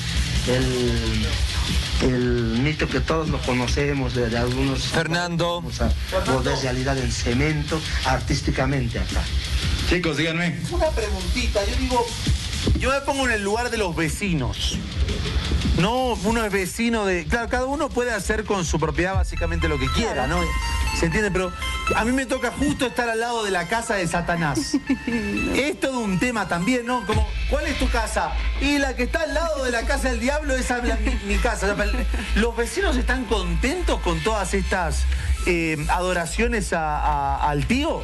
Speaker 2: El mito que todos lo conocemos de algunos.
Speaker 4: Fernando.
Speaker 2: Vamos a volver realidad en cemento artísticamente acá.
Speaker 21: Chicos, díganme.
Speaker 3: Una preguntita, yo me pongo en el lugar de los vecinos. No, uno es vecino de... Claro, cada uno puede hacer con su propiedad básicamente lo que quiera, ¿no? ¿Se entiende? Pero a mí me toca justo estar al lado de la casa de Satanás. Es todo un tema también, ¿no? Como, ¿cuál es tu casa? Y la que está al lado de la casa del diablo, esa es mi casa. ¿Los vecinos están contentos con todas estas adoraciones al tío?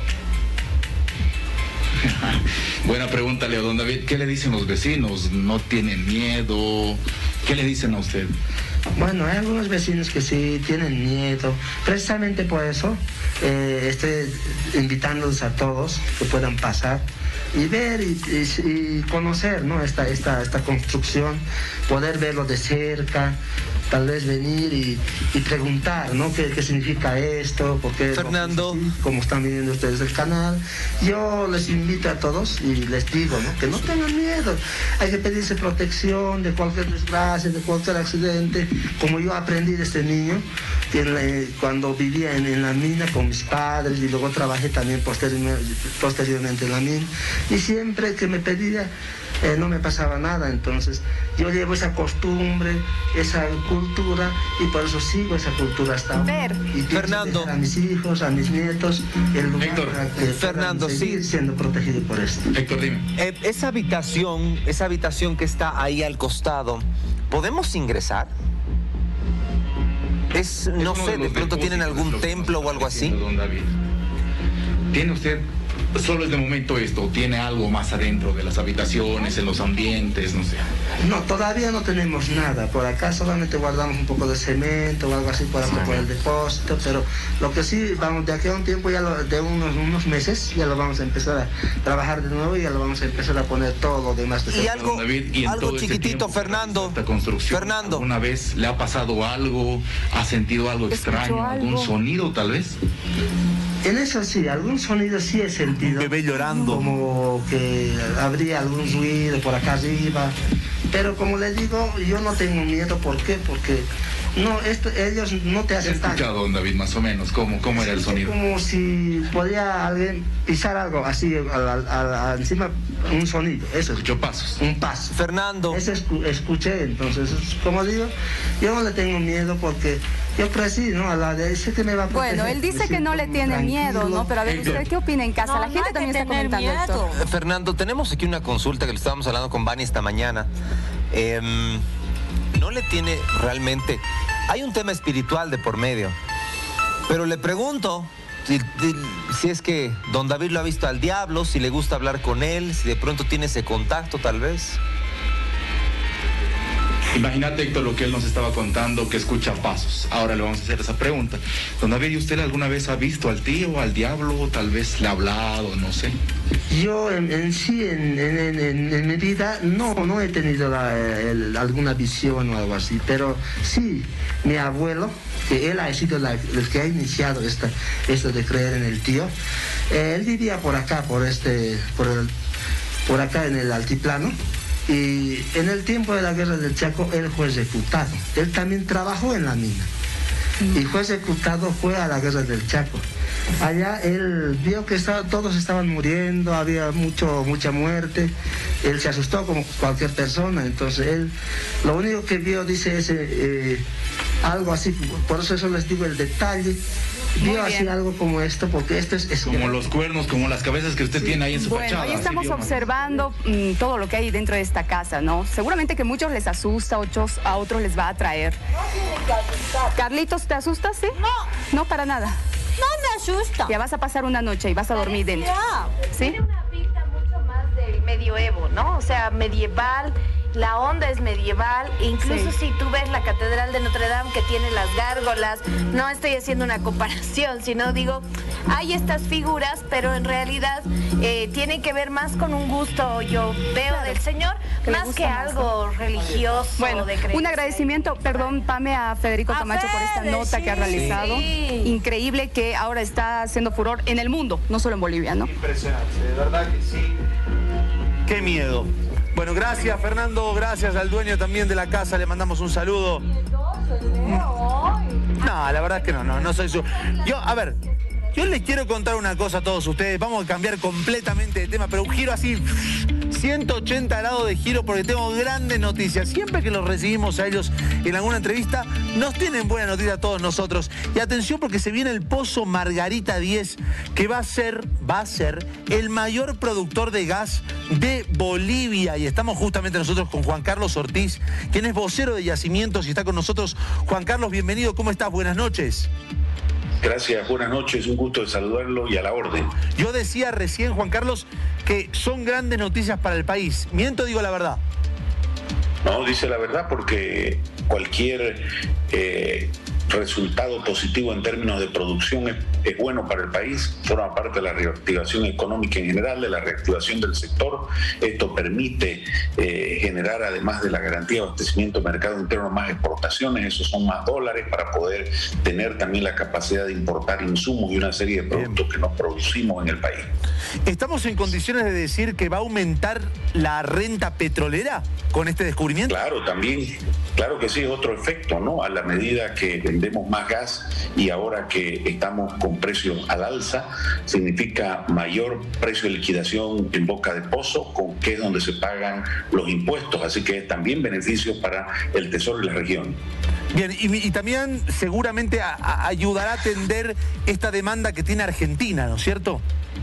Speaker 21: Buena pregunta, Leo. Don David, ¿qué le dicen los vecinos? ¿No tienen miedo? ¿Qué le dicen a usted?
Speaker 2: Bueno, hay algunos vecinos que sí tienen miedo. Precisamente por eso estoy invitándolos a todos que puedan pasar y ver y conocer, ¿no? esta construcción, poder verlo de cerca, tal vez venir y preguntar, ¿no? ¿Qué significa esto? ¿Por qué?
Speaker 4: Fernando.
Speaker 2: Como están viendo ustedes el canal, yo les invito a todos y les digo, ¿no? Que no tengan miedo. Hay que pedirse protección de cualquier desgracia, de cualquier accidente. Como yo aprendí de este niño, cuando vivía en la mina con mis padres y luego trabajé también posteriormente en la mina. Y siempre que me pedía, no me pasaba nada. Entonces yo llevo esa costumbre, esa cultura, y por eso sigo esa cultura hasta ahora. Y
Speaker 4: Fernando,
Speaker 2: a mis hijos, a mis nietos, el lugar
Speaker 21: Héctor,
Speaker 2: para que
Speaker 4: Fernando,
Speaker 2: seguir siendo protegido por esto.
Speaker 21: Héctor, dime.
Speaker 4: Esa habitación que está ahí al costado, ¿podemos ingresar? No sé, de pronto tienen algún templo o algo así.
Speaker 21: Don David, ¿tiene usted solo es de momento esto o tiene algo más adentro de las habitaciones, en los ambientes, no sé?
Speaker 2: No, todavía no tenemos nada. Por acá solamente guardamos un poco de cemento o algo así por el depósito, pero lo que sí, vamos, de aquí a un tiempo, de unos meses, ya lo vamos a empezar a trabajar de nuevo y ya lo vamos a empezar a poner todo lo demás.
Speaker 4: Y algo,
Speaker 21: David, y
Speaker 4: algo chiquitito, Fernando.
Speaker 21: Esta construcción,
Speaker 4: Fernando.
Speaker 21: ¿alguna vez le ha pasado algo? ¿Ha sentido algo extraño? ¿Algún sonido tal vez?
Speaker 2: En eso sí, algún sonido sí he sentido.
Speaker 3: Un bebé llorando.
Speaker 2: Como que habría algún ruido por acá arriba. Pero como les digo, yo no tengo miedo. ¿Por qué? Porque no, ellos no te hacen daño.
Speaker 21: ¿He escuchado, don David, más o menos? ¿Cómo era el sonido?
Speaker 2: Como si podía alguien pisar algo así, encima un sonido. Eso.
Speaker 21: ¿Escuchó pasos?
Speaker 2: Un paso.
Speaker 4: Fernando.
Speaker 2: Eso escuché, entonces, como digo, yo no le tengo miedo porque yo crecí, ¿no? A la de ese que me va a proteger.
Speaker 6: Bueno, él dice que no le tiene miedo, ¿no? Pero a ver, ¿usted qué opina en casa?
Speaker 1: No,
Speaker 6: la gente también está comentando esto.
Speaker 4: Fernando, tenemos aquí una consulta que le estábamos hablando con Vani esta mañana. No le tiene realmente... Hay un tema espiritual de por medio. Pero le pregunto si es que don David lo ha visto al diablo, si le gusta hablar con él, si de pronto tiene ese contacto tal vez.
Speaker 21: Imagínate, Héctor, lo que él nos estaba contando, que escucha pasos. Ahora le vamos a hacer esa pregunta. Don David, ¿y usted alguna vez ha visto al tío, al diablo? Tal vez le ha hablado, no sé.
Speaker 2: Yo en sí, en mi vida, no he tenido alguna visión o algo así, pero sí, mi abuelo, que él ha sido el que ha iniciado esto de creer en el tío, él vivía por acá, por acá en el altiplano. Y en el tiempo de la guerra del Chaco, él fue ejecutado. Él también trabajó en la mina. Y fue ejecutado, fue a la guerra del Chaco. Allá él vio que todos estaban muriendo, había mucha muerte. Él se asustó como cualquier persona. Entonces él, lo único que vio, dice, es algo así. Por eso les digo el detalle, vio así algo como esto, porque esto es
Speaker 21: como los cuernos, como las cabezas que usted tiene ahí en su fachada.
Speaker 6: Bueno, ahí estamos observando todo lo que hay dentro de esta casa, ¿no? Seguramente que a muchos les asusta, a otros les va a atraer. Carlitos, ¿te asusta, sí? No, para nada.
Speaker 1: No me asusta.
Speaker 6: Ya vas a pasar una noche y vas a dormir dentro. ¿Sí?
Speaker 1: Tiene una pinta mucho más del medioevo, ¿no? O sea, medieval. La onda es medieval, incluso si tú ves la Catedral de Notre Dame que tiene las gárgolas, no estoy haciendo una comparación, sino digo, hay estas figuras, pero en realidad tienen que ver más con un gusto, yo veo, del Señor, más que algo religioso.
Speaker 6: Bueno,
Speaker 1: de creencia.
Speaker 6: Un agradecimiento, perdón, Pame, a Federico Camacho por esta nota que ha realizado. Increíble, que ahora está haciendo furor en el mundo, no solo en Bolivia, ¿no?
Speaker 3: Impresionante, de verdad que sí. Qué miedo. Bueno, gracias Fernando, gracias al dueño también de la casa, le mandamos un saludo. No, la verdad es que no soy su... Yo les quiero contar una cosa a todos ustedes, vamos a cambiar completamente de tema, pero un giro así, 180 grados de giro, porque tengo grandes noticias. Siempre que los recibimos a ellos en alguna entrevista, nos tienen buena noticia a todos nosotros. Y atención, porque se viene el Pozo Margarita 10, que va a ser el mayor productor de gas de Bolivia. Y estamos justamente nosotros con Juan Carlos Ortiz, quien es vocero de Yacimientos y está con nosotros. Juan Carlos, bienvenido, ¿cómo estás? Buenas noches.
Speaker 5: Gracias, buenas noches, un gusto de saludarlo y a la orden.
Speaker 3: Yo decía recién, Juan Carlos, que son grandes noticias para el país. ¿Miento o digo la verdad?
Speaker 5: No, dice la verdad, porque cualquier resultado positivo en términos de producción es bueno para el país, forma parte de la reactivación económica en general, de la reactivación del sector. Esto permite generar, además de la garantía de abastecimiento del mercado interno, más exportaciones, esos son más dólares para poder tener también la capacidad de importar insumos y una serie de productos que no producimos en el país.
Speaker 3: ¿Estamos en condiciones de decir que va a aumentar la renta petrolera con este descubrimiento?
Speaker 5: Claro, también, claro que sí, es otro efecto, ¿no? A la medida que vendemos más gas y ahora que estamos con precios al alza, significa mayor precio de liquidación en boca de pozo, con que es donde se pagan los impuestos, así que es también beneficio para el Tesoro y la región.
Speaker 3: Bien, y también seguramente ayudará a atender esta demanda que tiene Argentina, ¿no es cierto?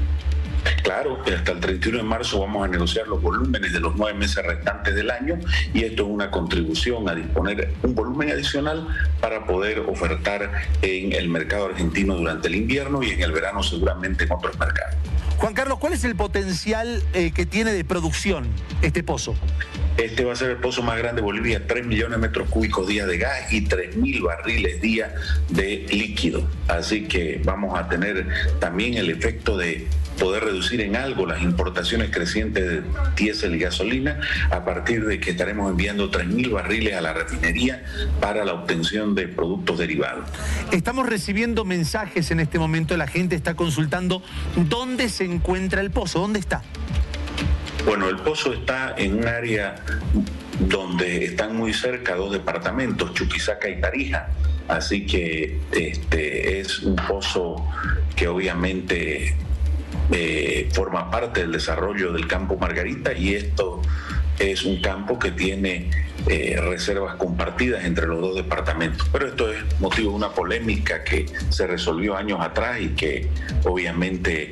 Speaker 5: Claro, hasta el 31 de marzo vamos a negociar los volúmenes de los 9 meses restantes del año y esto es una contribución a disponer un volumen adicional para poder ofertar en el mercado argentino durante el invierno y en el verano seguramente en otros mercados.
Speaker 3: Juan Carlos, ¿cuál es el potencial que tiene de producción este pozo?
Speaker 5: Este va a ser el pozo más grande de Bolivia, 3 millones de metros cúbicos día de gas y 3.000 barriles día de líquido. Así que vamos a tener también el efecto de poder reducir en algo las importaciones crecientes de diésel y gasolina a partir de que estaremos enviando 3.000 barriles a la refinería para la obtención de productos derivados.
Speaker 3: Estamos recibiendo mensajes en este momento, la gente está consultando dónde se encuentra el pozo, ¿dónde está?
Speaker 5: Bueno, el pozo está en un área donde están muy cerca 2 departamentos, Chuquisaca y Tarija, así que es un pozo que obviamente forma parte del desarrollo del campo Margarita y esto es un campo que tiene reservas compartidas entre los 2 departamentos. Pero esto es motivo de una polémica que se resolvió años atrás y que obviamente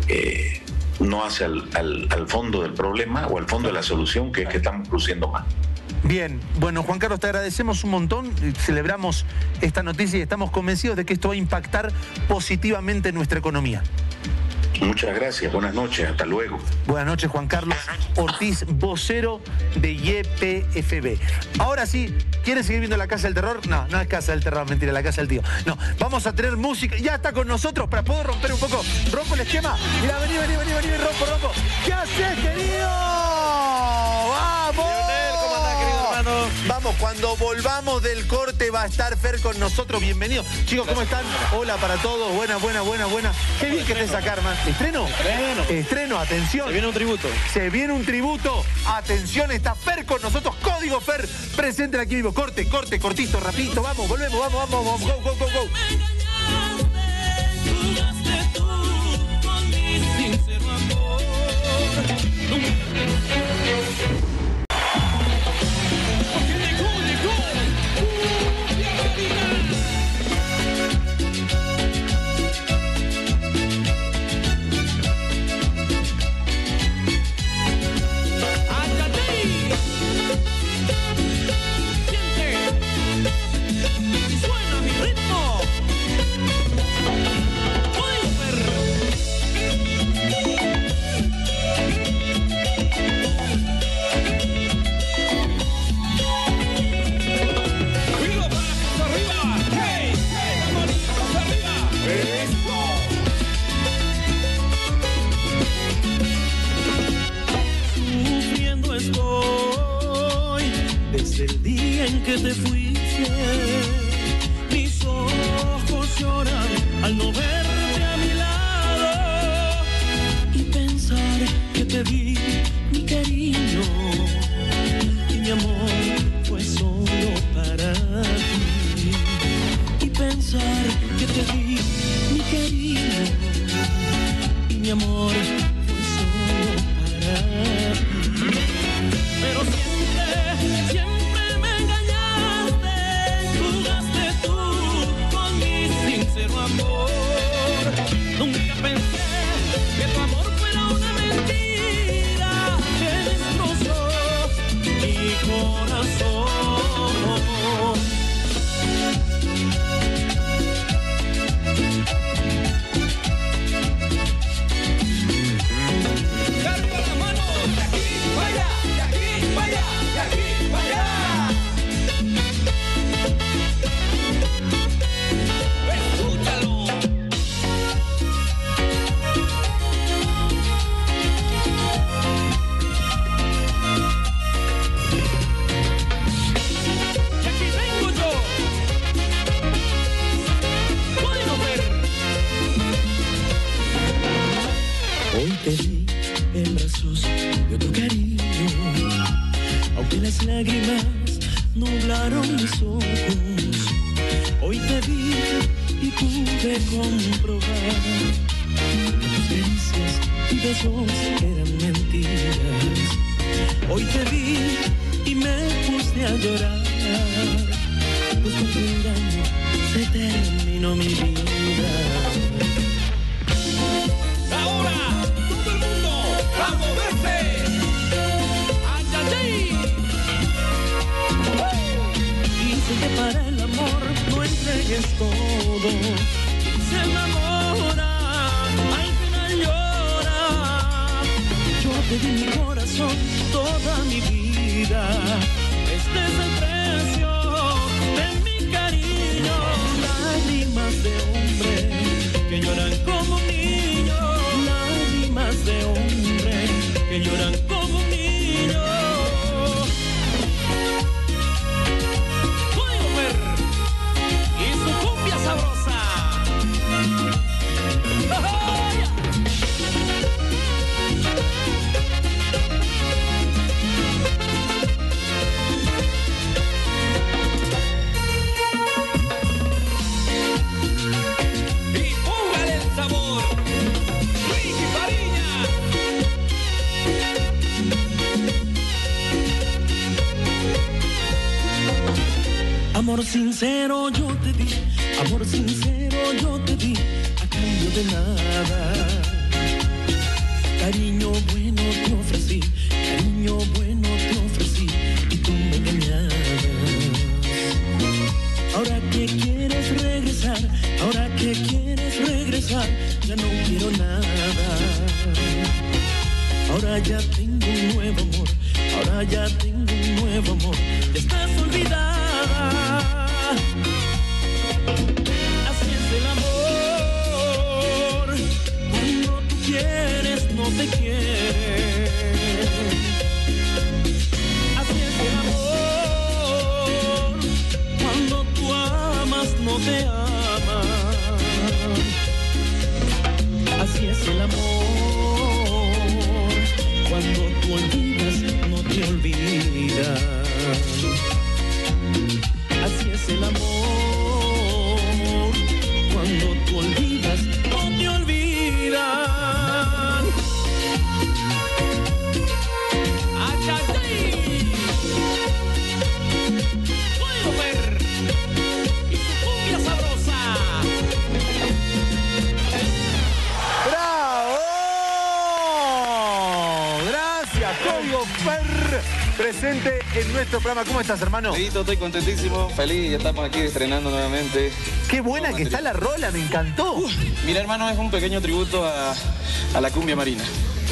Speaker 5: no hace al fondo del problema o al fondo de la solución, que es que estamos produciendo más.
Speaker 3: Bien, bueno, Juan Carlos, te agradecemos un montón, celebramos esta noticia y estamos convencidos de que esto va a impactar positivamente en nuestra economía.
Speaker 5: Muchas gracias, buenas noches, hasta luego.
Speaker 3: Buenas noches, Juan Carlos Ortiz, vocero de YPFB. Ahora sí, ¿quieren seguir viendo La Casa del Terror? No, no es Casa del Terror, mentira, La Casa del Tío. No, vamos a tener música, ya está con nosotros, para poder romper un poco, rompo el esquema. Mira, vení, rompo. ¿Qué haces, querido? ¡Vamos!
Speaker 8: ¿Cómo andás, querido hermano?
Speaker 3: Vamos, cuando volvamos del corte va a estar Fer con nosotros, bienvenido. Chicos, ¿cómo están? Hola para todos, buena. Qué bien que estés acá, hermano. Estreno, atención. Se viene un tributo. Atención, está Fer con nosotros. Código Fer, presente aquí vivo. Cortito, rapidito. Vamos, volvemos, vamos. Go.
Speaker 12: que te fuiste. Mis ojos lloran al no verte a mi lado y pensar que te di mi cariño y mi amor fue solo para ti. Y pensar que te di mi cariño y mi amor fue solo para ti. Pero siempre me engañaste, jugaste tú con mi sincero amor. Nunca pensé que tu amor fuera una mentira que destrozó mi corazón. Te vi en brazos de otro cariño, aunque las lágrimas nublaron mis ojos. Hoy te vi y pude comprobar que tus caricias y besos eran mentiras. Hoy te vi y me puse a llorar, pues con tu engaño se terminó mi vida. ¡A moverse! ¡Ay! Dice que para el amor no entregues todo. Se enamora, al final llora. Yo te di mi corazón, toda mi vida. Este es el precio de mi cariño. Lágrimas de hombre que lloran como un niño. Lágrimas de hombre que lloran como un niño. Soy Homer y su cumbia sabrosa. Y póngale el sabor. Ricky Fariña. Amor sincero yo te di, amor sincero yo te di, a cambio de nada. Cariño bueno te ofrecí, cariño bueno te ofrecí, y tú me engañabas. Ahora que quieres regresar, ahora que quieres regresar, ya no quiero nada. Ahora ya tengo un nuevo amor, ahora ya tengo un nuevo amor, ya estás olvidada. Así es el amor, cuando tú quieres no te quiere. Así es el amor, cuando tú amas no te ama. Así es el amor, cuando tú olvidas no te olvidas. Así es el amor, cuando tú olvidas, no te olvidan. ¡Achayay! Puedo ver y su cumbia sabrosa.
Speaker 3: ¡Bravo! Gracias, Código Fer, presente en nuestro programa. ¿Cómo estás, hermano?
Speaker 9: Sí, estoy contentísimo, feliz, ya estamos aquí estrenando nuevamente.
Speaker 3: Qué buena que está la rola, me encantó.
Speaker 9: Mira, hermano, es un pequeño tributo a la cumbia marina.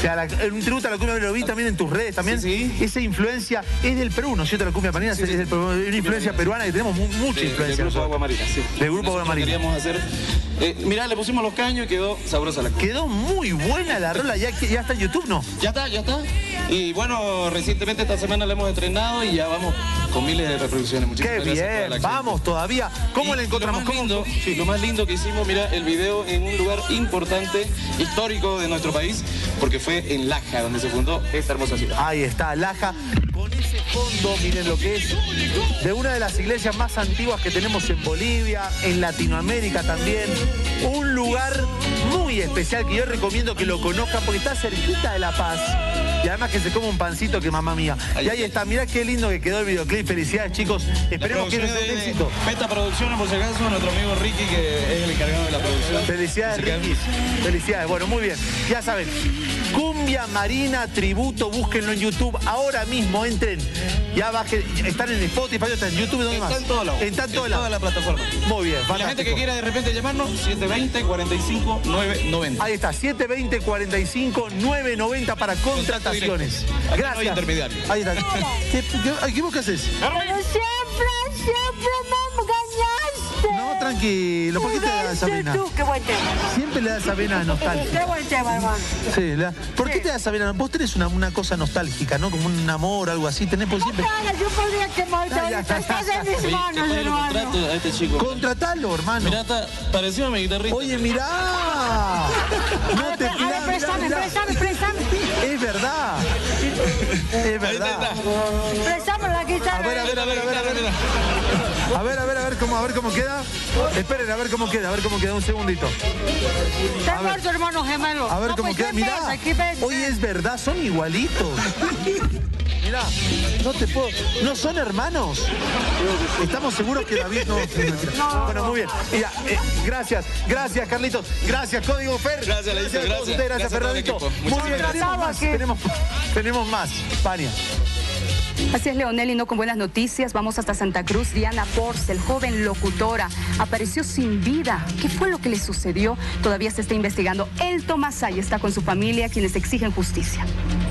Speaker 3: O sea, un tributo a la cumbia lo vi también en tus redes también. Sí. Esa influencia es del Perú, ¿no es cierto? La cumbia panina es del Perú, una influencia peruana que tenemos mucha influencia.
Speaker 9: Del Grupo Agua Marina, sí.
Speaker 3: Del Grupo Agua Marina.
Speaker 9: Queríamos hacer... mirá, le pusimos los caños y quedó sabrosa la cumbia.
Speaker 3: Quedó muy buena la rola, ya está en YouTube, ¿no?
Speaker 9: Ya está. Y bueno, recientemente esta semana la hemos estrenado y ya vamos con miles de reproducciones. Muchísimas gracias a toda la gente.
Speaker 3: Vamos todavía. ¿Cómo la encontramos?
Speaker 9: Lo más lindo que hicimos, mira, el video en un lugar importante, histórico de nuestro país, porque fue en Laja, donde se fundó esta hermosa ciudad.
Speaker 3: Ahí está, Laja. Con ese fondo, miren lo que es de una de las iglesias más antiguas que tenemos en Bolivia, en Latinoamérica también. Un lugar muy especial que yo recomiendo que lo conozcan porque está cerquita de La Paz. Y además que se come un pancito que mamá mía. Y ahí está, mirá qué lindo que quedó el videoclip. Felicidades, chicos. Esperemos que sea un éxito.
Speaker 9: Peta Producciones, por si acaso, nuestro amigo Ricky, que es el encargado de la producción.
Speaker 3: Felicidades, Ricky. Felicidades. Bueno, muy bien. Ya saben, Cumbia Marina Tributo, búsquenlo en YouTube. Ahora mismo entren. Ya bajen, están en Spotify, están en YouTube, ¿dónde más?
Speaker 9: Están en todos lados.
Speaker 3: Están en toda
Speaker 9: la plataforma.
Speaker 3: Muy bien,
Speaker 9: fantástico. La gente que quiera de repente llamarnos, 720-45-990.
Speaker 3: Ahí está, 720-45-990 para contrataciones. Gracias. No hay intermediario. Ahí está. ¿Qué vos qué haces?
Speaker 1: Pero siempre me engañaste.
Speaker 3: No, tranquilo. ¿Por qué te da esa vena?
Speaker 1: Qué buen tema.
Speaker 3: Siempre le da esa vena nostálgica.
Speaker 1: Qué buen tema, hermano.
Speaker 3: Sí, ¿por qué te da esa vena? Vos tenés una cosa nostálgica, ¿no? Como un amor, algo así. Tenés por siempre.
Speaker 1: Yo podría quemarte ahorita. Estás en mis manos, hermano.
Speaker 9: A este chico.
Speaker 3: Contratalo, hermano.
Speaker 9: Mirá, pareció a mi guitarrista.
Speaker 3: Oye, mirá. No te pidas.
Speaker 1: Préstame.
Speaker 3: Es verdad.
Speaker 1: Préstame la guitarra.
Speaker 3: A ver cómo queda. Esperen, a ver cómo queda, un segundito.
Speaker 1: Está muerto, hermano gemelo.
Speaker 3: A ver cómo queda, mirá. Oye, es verdad, son igualitos. Mirá, no te puedo... ¿No son hermanos? Estamos seguros que David no... Bueno, muy bien. Mira, gracias, Carlitos. Gracias, Código Fer.
Speaker 9: Gracias, Leito.
Speaker 3: Gracias, Fernandito. Muy bien, tenemos más. Pania.
Speaker 6: Así es, Leonel, y no con buenas noticias. Vamos hasta Santa Cruz. Diana Porcel, joven locutora, apareció sin vida. ¿Qué fue lo que le sucedió? Todavía se está investigando. El Tomasay está con su familia, quienes exigen justicia.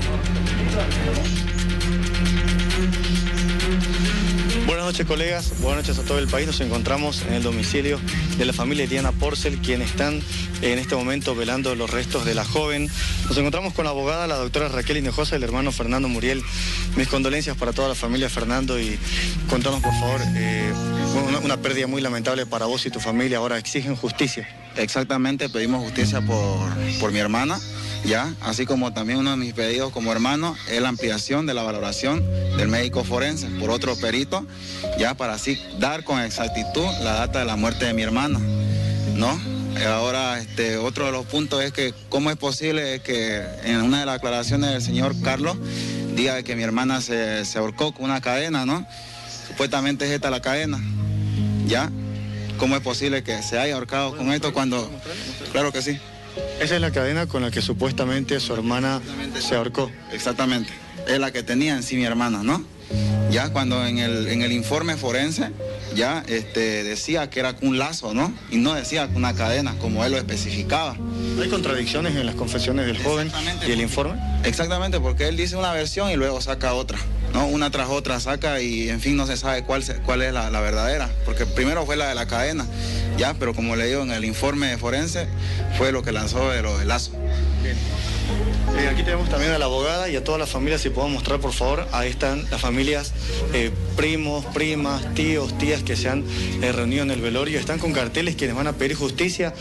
Speaker 11: Buenas noches, colegas. Buenas noches a todo el país. Nos encontramos en el domicilio de la familia Diana Porcel, quienes están en este momento velando los restos de la joven. Nos encontramos con la abogada, la doctora Raquel Hinojosa, y el hermano Fernando Muriel. Mis condolencias para toda la familia, Fernando, y contanos, por favor, una pérdida muy lamentable para vos y tu familia. Ahora exigen justicia.
Speaker 13: Exactamente, pedimos justicia por mi hermana, ¿ya? Así como también uno de mis pedidos como hermano es la ampliación de la valoración del médico forense por otro perito, ya, para así dar con exactitud la data de la muerte de mi hermana, ¿no? Ahora, otro de los puntos es que cómo es posible que en una de las aclaraciones del señor Carlos diga que mi hermana se ahorcó con una cadena, ¿no? Supuestamente es esta la cadena, ¿ya? ¿Cómo es posible que se haya ahorcado con esto cuando...? Claro que sí.
Speaker 11: Esa es la cadena con la que supuestamente su hermana se ahorcó.
Speaker 13: Exactamente. Es la que tenía en sí mi hermana, ¿no? Ya cuando en el informe forense ya decía que era con un lazo, ¿no? Y no decía con una cadena, como él lo especificaba.
Speaker 11: ¿Hay contradicciones en las confesiones del joven y el informe?
Speaker 13: Exactamente, porque él dice una versión y luego saca otra, ¿no? Una tras otra saca y, en fin, no se sabe cuál es la verdadera, porque primero fue la de la cadena, ya, pero como le digo, en el informe forense fue lo que lanzó de lo del lazo.
Speaker 11: Bien. Aquí tenemos también a la abogada y a todas las familias, si podemos mostrar, por favor. Ahí están las familias, primos, primas, tíos, tías que se han reunido en el velorio. Están con carteles quienes van a pedir justicia.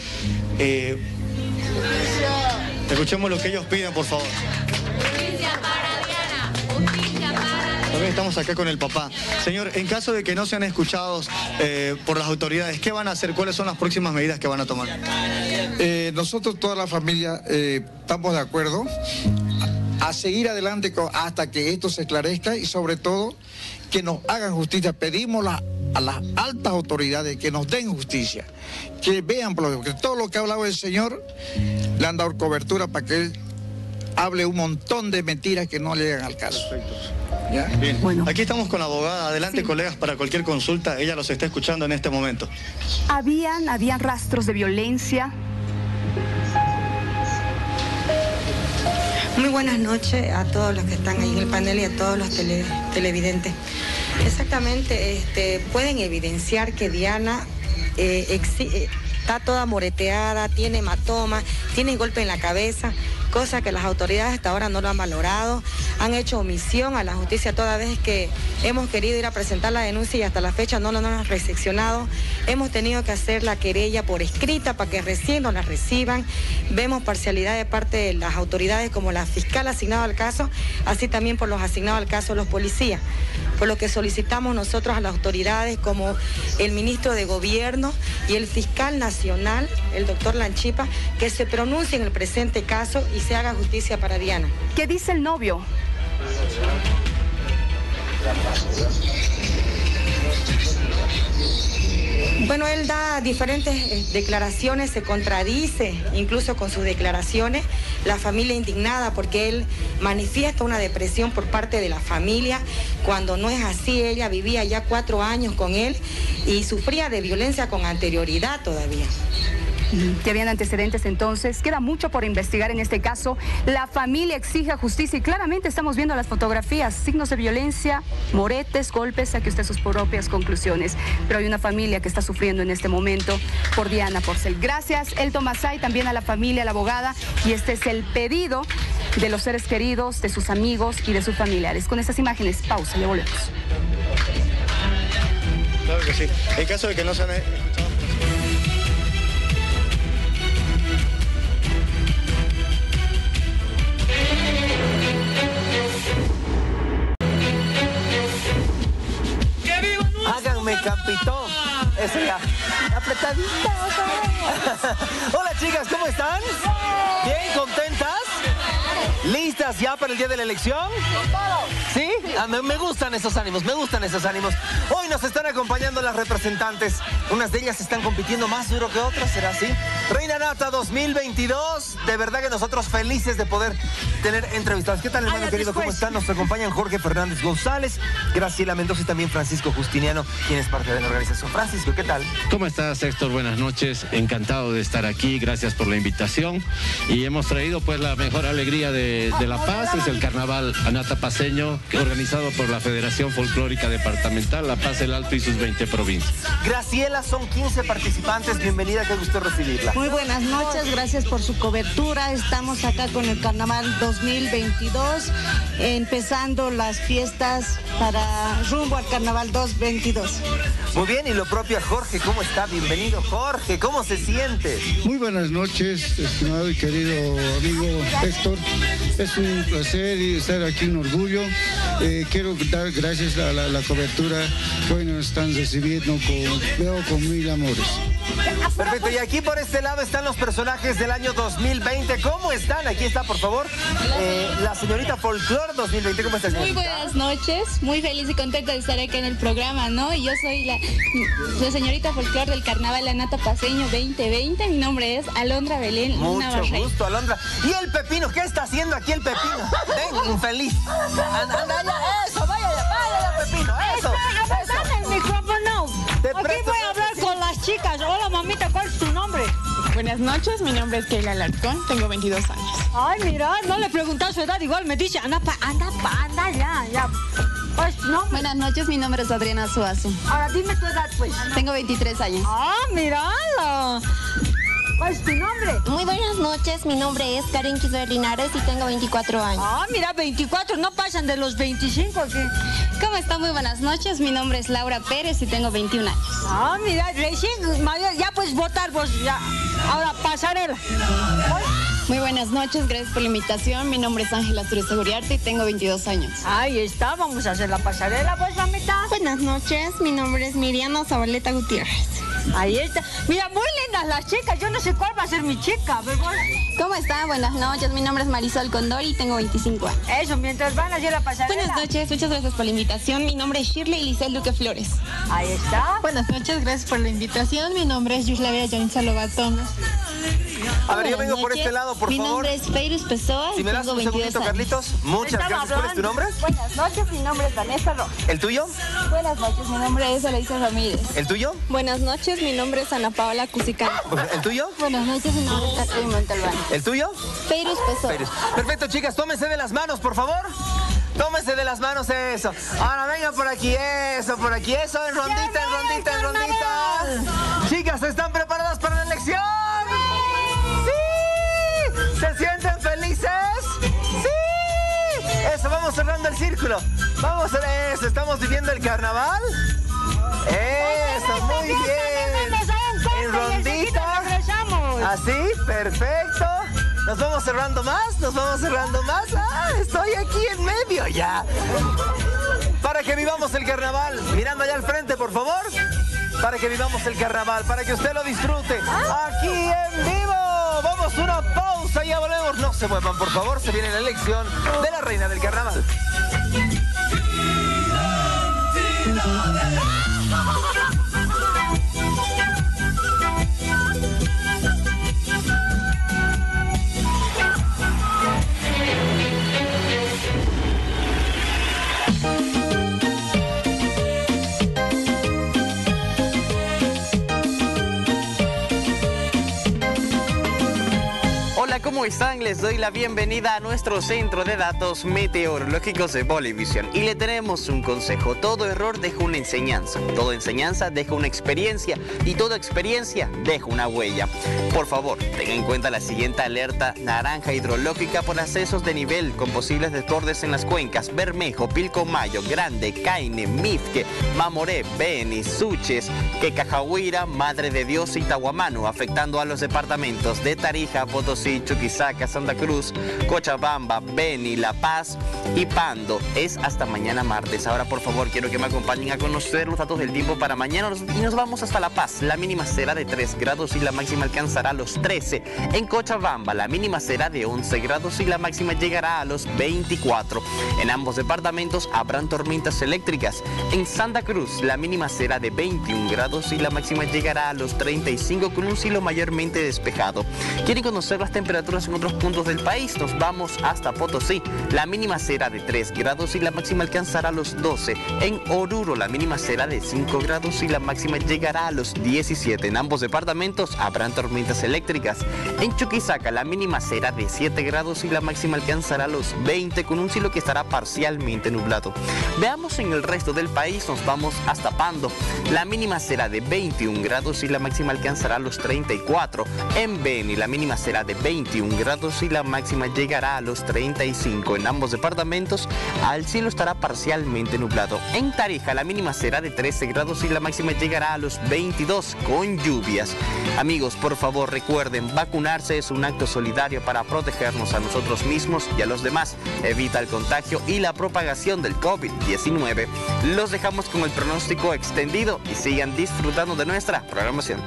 Speaker 11: Escuchemos lo que ellos piden, por favor.
Speaker 1: Justicia para Diana, justicia para...
Speaker 11: También estamos acá con el papá. Señor, en caso de que no sean escuchados por las autoridades, ¿qué van a hacer? ¿Cuáles son las próximas medidas que van a tomar?
Speaker 23: Nosotros, toda la familia, estamos de acuerdo a seguir adelante hasta que esto se esclarezca y, sobre todo, que nos hagan justicia. Pedimos a las altas autoridades que nos den justicia, que vean, porque todo lo que ha hablado el señor le han dado cobertura para que él hable un montón de mentiras que no le llegan al caso.
Speaker 11: Perfecto. ¿Ya? Bien. Bueno. Aquí estamos con la abogada. Adelante, sí, colegas, para cualquier consulta. Ella los está escuchando en este momento.
Speaker 6: Habían rastros de violencia.
Speaker 14: Muy buenas noches a todos los que están ahí en el panel y a todos los televidentes. Exactamente, pueden evidenciar que Diana está toda moreteada, tiene hematoma, tiene golpe en la cabeza, cosa que las autoridades hasta ahora no lo han valorado, han hecho omisión a la justicia toda vez que hemos querido ir a presentar la denuncia y hasta la fecha no lo han recepcionado. Hemos tenido que hacer la querella por escrita para que recién nos la reciban. Vemos parcialidad de parte de las autoridades como la fiscal asignada al caso, así también por los asignados al caso los policías. Por lo que solicitamos nosotros a las autoridades como el ministro de Gobierno y el fiscal nacional, el doctor Lanchipa, que se pronuncie en el presente caso y se haga justicia para Diana.
Speaker 6: ¿Qué dice el novio?
Speaker 14: Bueno, él da diferentes declaraciones, se contradice incluso con sus declaraciones. La familia indignada porque él manifiesta una depresión por parte de la familia, cuando no es así. Ella vivía ya 4 años con él y sufría de violencia con anterioridad todavía.
Speaker 6: Que habían antecedentes entonces, queda mucho por investigar en este caso. La familia exige justicia y claramente estamos viendo las fotografías, signos de violencia, moretes, golpes, saque usted sus propias conclusiones. Pero hay una familia que está sufriendo en este momento por Diana Porcel. Gracias, Elton Masay, también a la familia, a la abogada, y este es el pedido de los seres queridos, de sus amigos y de sus familiares. Con estas imágenes, pausa, ya volvemos.
Speaker 11: Claro que sí. En caso de que no sean escuchados...
Speaker 15: Háganme campito. Eso ya. Apretadita. Hola chicas, ¿cómo están? ¿Bien? ¿Contentas? ¿Listas ya para el día de la elección? ¿Sí? Me gustan esos ánimos, me gustan esos ánimos. Hoy nos están acompañando las representantes. Unas de ellas están compitiendo más duro que otras, ¿será así? Reina Nata 2022. De verdad que nosotros felices de poder tener entrevistados. ¿Qué tal, hermano querido? ¿Cómo están? Nos acompañan Jorge Fernández González, Graciela Mendoza y también Francisco Justiniano, quien es parte de la organización. Francisco, ¿qué tal?
Speaker 16: ¿Cómo estás, Héctor? Buenas noches. Encantado de estar aquí. Gracias por la invitación. Y hemos traído pues la mejor alegría de La Paz. Es el carnaval anatapaceño organizado por la Federación Folclórica Departamental La Paz, el Alto y sus 20 provincias.
Speaker 15: Graciela, son 15 participantes. Bienvenida, qué gusto recibirla.
Speaker 24: Muy buenas noches, gracias por su cobertura. Estamos acá con el Carnaval 2022, empezando las fiestas para rumbo al Carnaval 2022.
Speaker 15: Muy bien, y lo propio a Jorge, ¿cómo está? Bienvenido, Jorge, ¿cómo se siente?
Speaker 25: Muy buenas noches, estimado y querido amigo Héctor. Es un placer estar aquí, un orgullo. Quiero dar gracias a la cobertura que hoy nos están recibiendo con mil amores.
Speaker 15: Perfecto, y aquí por este lado están los personajes del año 2020. ¿Cómo están? Aquí está, por favor, la señorita Folklore 2020. ¿Cómo estás?
Speaker 26: Muy buenas noches, muy feliz y contenta de estar aquí en el programa, ¿no? Yo soy la señorita Folklore del Carnaval Anatapaceño 2020. Mi nombre es Alondra Belén.
Speaker 15: Mucho gusto, Alondra. ¿Y el Pepino? ¿Qué está haciendo aquí el Pepino? Ven, infeliz. Anda, eso, vaya, Pepino, eso.
Speaker 27: Dame el micrófono. Aquí voy a hablar con las chicas. Hola, mamita, ¿cuál es tu nombre?
Speaker 28: Buenas noches, mi nombre es Keila Alarcón, tengo 22 años.
Speaker 27: Ay, mira, no le preguntas su edad, igual me dice, anda, ya. ¿Cuál es tu nombre?
Speaker 26: Buenas noches, mi nombre es Adriana Suazo.
Speaker 27: Ahora dime tu edad, pues.
Speaker 26: Tengo 23 años.
Speaker 27: Ah, míralo. ¿Cuál es tu nombre?
Speaker 29: Muy buenas noches, mi nombre es Karen Quisler Linares y tengo 24 años.
Speaker 27: Ah, mira, 24, no pasan de los 25, ¿qué?
Speaker 26: ¿Cómo está? Muy buenas noches, mi nombre es Laura Pérez y tengo 21 años.
Speaker 27: Ah, mira, recién mayor, ya puedes votar vos, ya. Ahora, pasarela.
Speaker 26: Muy buenas noches, gracias por la invitación. Mi nombre es Ángela Tureza Guriarte y tengo 22 años.
Speaker 27: Ahí está, vamos a hacer la pasarela, pues, mamita.
Speaker 29: Buenas noches, mi nombre es Miriana Zabaleta Gutiérrez.
Speaker 27: Ahí está. Mira, muy lindas las chicas, yo no sé cuál va a ser mi chica, ¿verdad?
Speaker 26: ¿Cómo está? Buenas noches, mi nombre es Marisol Condori y tengo 25 años.
Speaker 27: Eso, mientras van a hacer la pasarela.
Speaker 26: Buenas noches, muchas gracias por la invitación. Mi nombre es Shirley Lisel Duque Flores.
Speaker 27: Ahí está.
Speaker 28: Buenas noches, gracias por la invitación. Mi nombre es Yuslavia Janitza Lobatón.
Speaker 15: A ver, yo vengo por este lado, por favor.
Speaker 29: Mi nombre es Feiruz Pessoa.
Speaker 15: Si me das un segundito, Carlitos. Muchas gracias. ¿Cuál es tu nombre?
Speaker 26: Buenas noches, mi nombre es Vanessa Rojas.
Speaker 15: ¿El tuyo?
Speaker 26: Buenas noches, mi nombre es Alicia Ramírez.
Speaker 15: ¿El tuyo?
Speaker 26: Buenas noches, mi nombre es Ana Paola Cusicán.
Speaker 15: ¿El tuyo?
Speaker 26: Buenas noches, mi nombre es Catherine Montalbán.
Speaker 15: ¿El tuyo?
Speaker 26: Feiruz Pessoa.
Speaker 15: Perfecto, chicas, tómense de las manos, por favor. Tómense de las manos, eso. Ahora vengan por aquí, eso, en rondita, en rondita, en rondita. Chicas, ¿están preparadas para la elección? ¡Sí! ¿Se sienten felices? ¡Sí! Eso, vamos cerrando el círculo. Vamos a eso, ¿estamos viviendo el carnaval? Eso, muy bien. En rondita. Así, perfecto. Nos vamos cerrando más, nos vamos cerrando más. ¡Ah, estoy aquí en medio ya! Para que vivamos el carnaval. Mirando allá al frente, por favor. Para que vivamos el carnaval, para que usted lo disfrute. Aquí en vivo. Vamos a una pausa y ya volvemos. No se muevan, por favor. Se viene la elección de la reina del carnaval.
Speaker 2: ¿Cómo están? Les doy la bienvenida a nuestro centro de datos meteorológicos de Bolivisión. Y le tenemos un consejo. Todo error deja una enseñanza. Toda enseñanza deja una experiencia. Y toda experiencia deja una huella. Por favor, tenga en cuenta la siguiente alerta naranja hidrológica por accesos de nivel con posibles desbordes en las cuencas Bermejo, Pilcomayo, Grande, Caine, Mifque, Mamoré, Beni, Suches, Quecajahuira, Madre de Dios y Tahuamano, afectando a los departamentos de Tarija, Potosí, Chuquisaca, Santa Cruz, Cochabamba, Beni, La Paz y Pando. Es hasta mañana martes. Ahora, por favor, quiero que me acompañen a conocer los datos del tiempo para mañana y nos vamos hasta La Paz. La mínima será de 3 grados y la máxima alcanzará los 13. En Cochabamba, la mínima será de 11 grados y la máxima llegará a los 24. En ambos departamentos habrán tormentas eléctricas. En Santa Cruz, la mínima será de 21 grados y la máxima llegará a los 35 con un cielo mayormente despejado. ¿Quieren conocer las temperaturas en otros puntos del país? Nos vamos hasta Potosí. La mínima será de 3 grados y la máxima alcanzará los 12. En Oruro la mínima será de 5 grados y la máxima llegará a los 17. En ambos departamentos habrán tormentas eléctricas. En Chuquisaca la mínima será de 7 grados y la máxima alcanzará los 20 con un cielo que estará parcialmente nublado. Veamos en el resto del país. Nos vamos hasta Pando. La mínima será de 21 grados y la máxima alcanzará los 34. En Beni la mínima será de 21 grados y la máxima llegará a los 35. En ambos departamentos el cielo estará parcialmente nublado. En Tarija la mínima será de 13 grados y la máxima llegará a los 22 con lluvias. Amigos, por favor recuerden, vacunarse es un acto solidario para protegernos a nosotros mismos y a los demás. Evita el contagio y la propagación del COVID-19. Los dejamos con el pronóstico extendido y sigan disfrutando de nuestra programación.